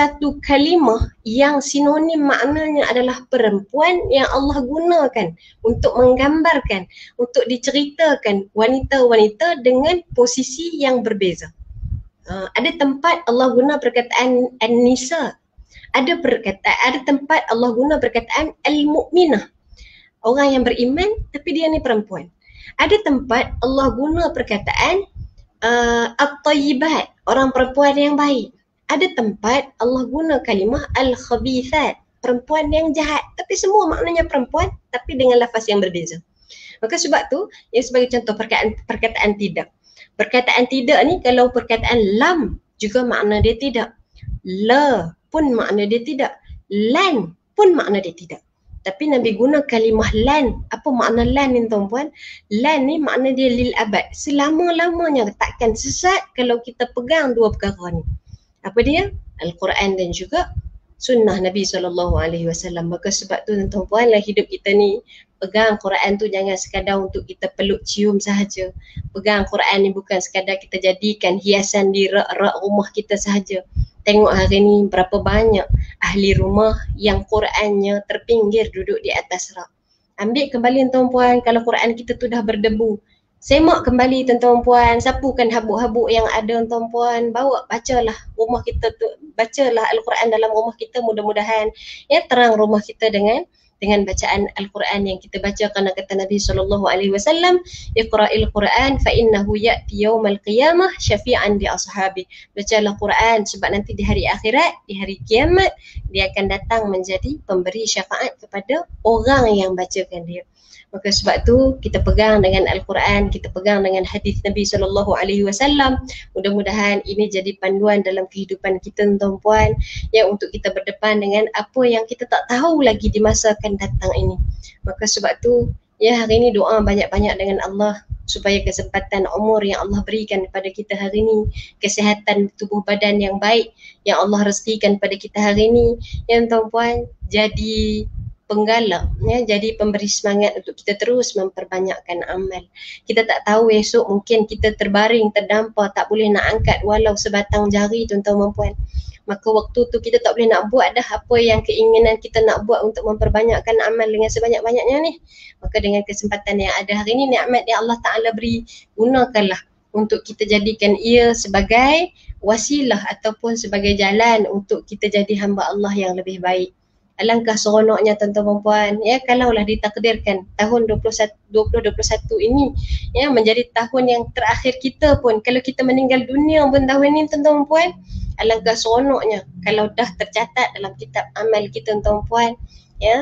kalimah yang sinonim maknanya adalah perempuan yang Allah gunakan untuk menggambarkan, untuk diceritakan wanita-wanita dengan posisi yang berbeza. Ada tempat Allah guna perkataan An-Nisa. Ada tempat Allah guna perkataan Al-Mu'minah. Orang yang beriman tapi dia ni perempuan. Ada tempat Allah guna perkataan At-Tayyibat, orang perempuan yang baik. Ada tempat Allah guna kalimah Al-Khabithat, perempuan yang jahat. Tapi semua maknanya perempuan tapi dengan lafaz yang berbeza. Maka sebab tu, yang sebagai contoh perkataan tidak. Perkataan tidak ni kalau perkataan lam juga makna dia tidak. La pun makna dia tidak. Lan pun makna dia tidak. Tapi Nabi guna kalimah lan. Apa makna lan ni tuan-puan? Lan ni makna dia lil abad. Selama-lamanya takkan sesat kalau kita pegang dua perkara ni. Apa dia? Al-Quran dan juga sunnah Nabi SAW. Maka sebab tu tuan-tuan lah hidup kita ni, pegang Quran tu jangan sekadar untuk kita peluk cium sahaja. Pegang Quran ni bukan sekadar kita jadikan hiasan di rak-rak rumah kita sahaja. Tengok hari ni berapa banyak ahli rumah yang Qurannya terpinggir duduk di atas rak. Ambil kembali tuan-puan, kalau Quran kita tu dah berdebu, semak kembali tuan-tuan puan, sapukan habuk-habuk yang ada tuan-puan, bawa bacalah rumah kita tu, bacalah Al-Quran dalam rumah kita, mudah-mudahan ya terang rumah kita dengan bacaan Al-Quran yang kita baca, kerana kata Nabi SAW, Iqra'il Quran fa innahu ya'ti yawmal qiyamah syafi'an li ashabi. Bacalah Quran sebab nanti di hari akhirat, di hari kiamat, dia akan datang menjadi pemberi syafaat kepada orang yang bacakan dia. Maka sebab tu kita pegang dengan Al-Quran, kita pegang dengan hadis Nabi SAW. Mudah-mudahan ini jadi panduan dalam kehidupan kita tuan-puan, ya, untuk kita berdepan dengan apa yang kita tak tahu lagi di masa akan datang ini. Maka sebab tu ya hari ini doa banyak-banyak dengan Allah supaya kesempatan umur yang Allah berikan kepada kita hari ini, kesihatan tubuh badan yang baik yang Allah rezekikan pada kita hari ini, ya tuan-puan, jadi penggalak, ya, jadi pemberi semangat untuk kita terus memperbanyakkan amal. Kita tak tahu esok mungkin kita terbaring, terdampar, tak boleh nak angkat walau sebatang jari tuan-tuan puan. Maka waktu tu kita tak boleh nak buat dah apa yang keinginan kita nak buat untuk memperbanyakkan amal dengan sebanyak-banyaknya ni. Maka dengan kesempatan yang ada hari ni, nikmat yang Allah Ta'ala beri, gunakanlah untuk kita jadikan ia sebagai wasilah ataupun sebagai jalan untuk kita jadi hamba Allah yang lebih baik. Alangkah seronoknya tuan-tuan puan, ya, kalaulah ditakdirkan tahun 2021 ini ya menjadi tahun yang terakhir kita pun, kalau kita meninggal dunia pun tahun ini tuan-tuan puan, alangkah seronoknya kalau dah tercatat dalam kitab amal kita tuan-tuan puan, ya,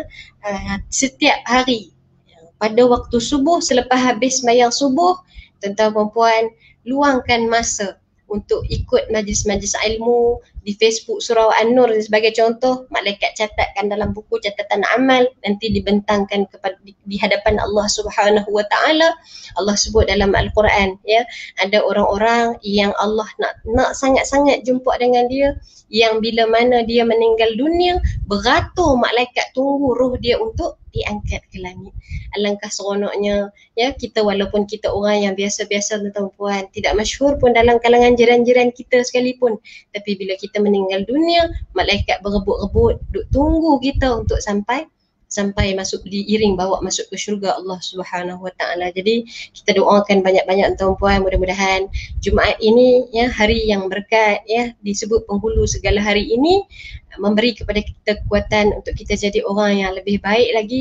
setiap hari pada waktu subuh, selepas habis sembahyang subuh, tuan-tuan puan luangkan masa untuk ikut majlis-majlis ilmu di Facebook Surau An-Nur sebagai contoh. Malaikat catatkan dalam buku catatan amal, nanti dibentangkan kepada di hadapan Allah Subhanahu wa taala. Allah sebut dalam Al-Quran, ya, ada orang-orang yang Allah nak sangat-sangat jumpa dengan dia, yang bila mana dia meninggal dunia, beratur malaikat tunggu roh dia untuk diangkat ke langit. Alangkah seronoknya, ya, kita walaupun kita orang yang biasa-biasa tuan-tuan puan, tidak masyhur pun dalam kalangan jiran-jiran kita sekalipun, tapi bila kita meninggal dunia, malaikat berebut-rebut duk tunggu kita untuk sampai masuk, diiring bawa masuk ke syurga Allah Subhanahu wa taala. Jadi kita doakan banyak-banyak tuan puan, mudah-mudahan Jumaat ini, ya, hari yang berkat, ya, disebut penghulu segala hari ini, memberi kepada kita kekuatan untuk kita jadi orang yang lebih baik lagi,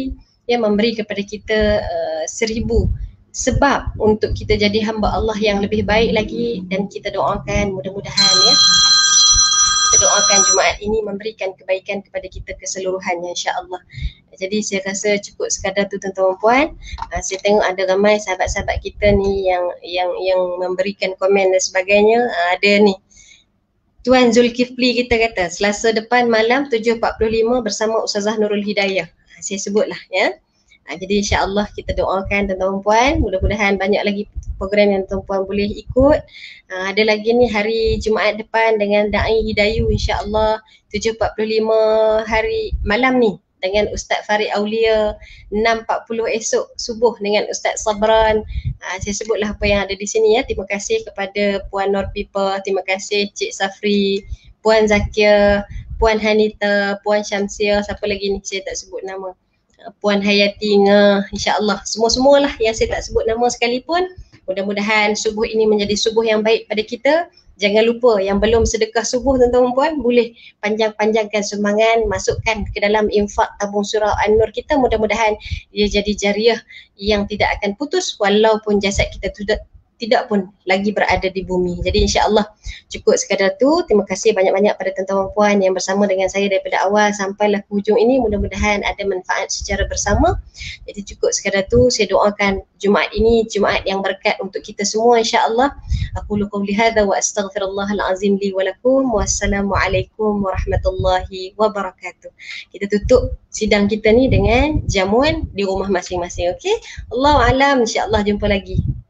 ya memberi kepada kita 1000 sebab untuk kita jadi hamba Allah yang lebih baik lagi. Dan kita doakan mudah-mudahan ya, kita doakan Jumaat ini memberikan kebaikan kepada kita keseluruhannya insya-Allah. Jadi saya rasa cukup sekadar tu tuan-tuan puan. Saya tengok ada ramai sahabat-sahabat kita ni yang memberikan komen dan sebagainya. Ada ni Tuan Zulkifli kita kata Selasa depan malam 7.45 bersama Ustazah Nurul Hidayah. Saya sebutlah ya. Jadi insya-Allah kita doakan tuan-tuan puan, mudah-mudahan banyak lagi program yang tuan-puan boleh ikut. Ada lagi ni hari Jumaat depan dengan Dai Hidayu insya-Allah 7.45 hari malam ni dengan Ustaz Farid Aulia, 6.40 esok subuh dengan Ustaz Sabran. Saya sebutlah apa yang ada di sini ya. Terima kasih kepada Puan Nur Pipa, terima kasih Cik Safri, Puan Zakia, Puan Hanita, Puan Syamsia, siapa lagi ni saya tak sebut nama, Puan Hayati Ngah, insya-Allah semua-semualah yang saya tak sebut nama sekalipun. Mudah-mudahan subuh ini menjadi subuh yang baik pada kita. Jangan lupa yang belum sedekah subuh tuan-tuan puan, boleh panjang-panjangkan sumbangan, masukkan ke dalam infak tabung surau An-Nur kita. Mudah-mudahan dia jadi jariah yang tidak akan putus walaupun jasad kita tidak pun lagi berada di bumi. Jadi insya-Allah cukup sekadar tu. Terima kasih banyak-banyak pada tuan-tuan puan yang bersama dengan saya daripada awal sampailah ke hujung ini. Mudah-mudahan ada manfaat secara bersama. Jadi cukup sekadar tu. Saya doakan Jumaat ini Jumaat yang berkat untuk kita semua insya-Allah. Aku qouli hadza wa astaghfirullahal azim li wa lakum. Wassalamualaikum warahmatullahi wabarakatuh. Kita tutup sidang kita ni dengan jamuan di rumah masing-masing. Okey? Allahu alam, insya-Allah jumpa lagi.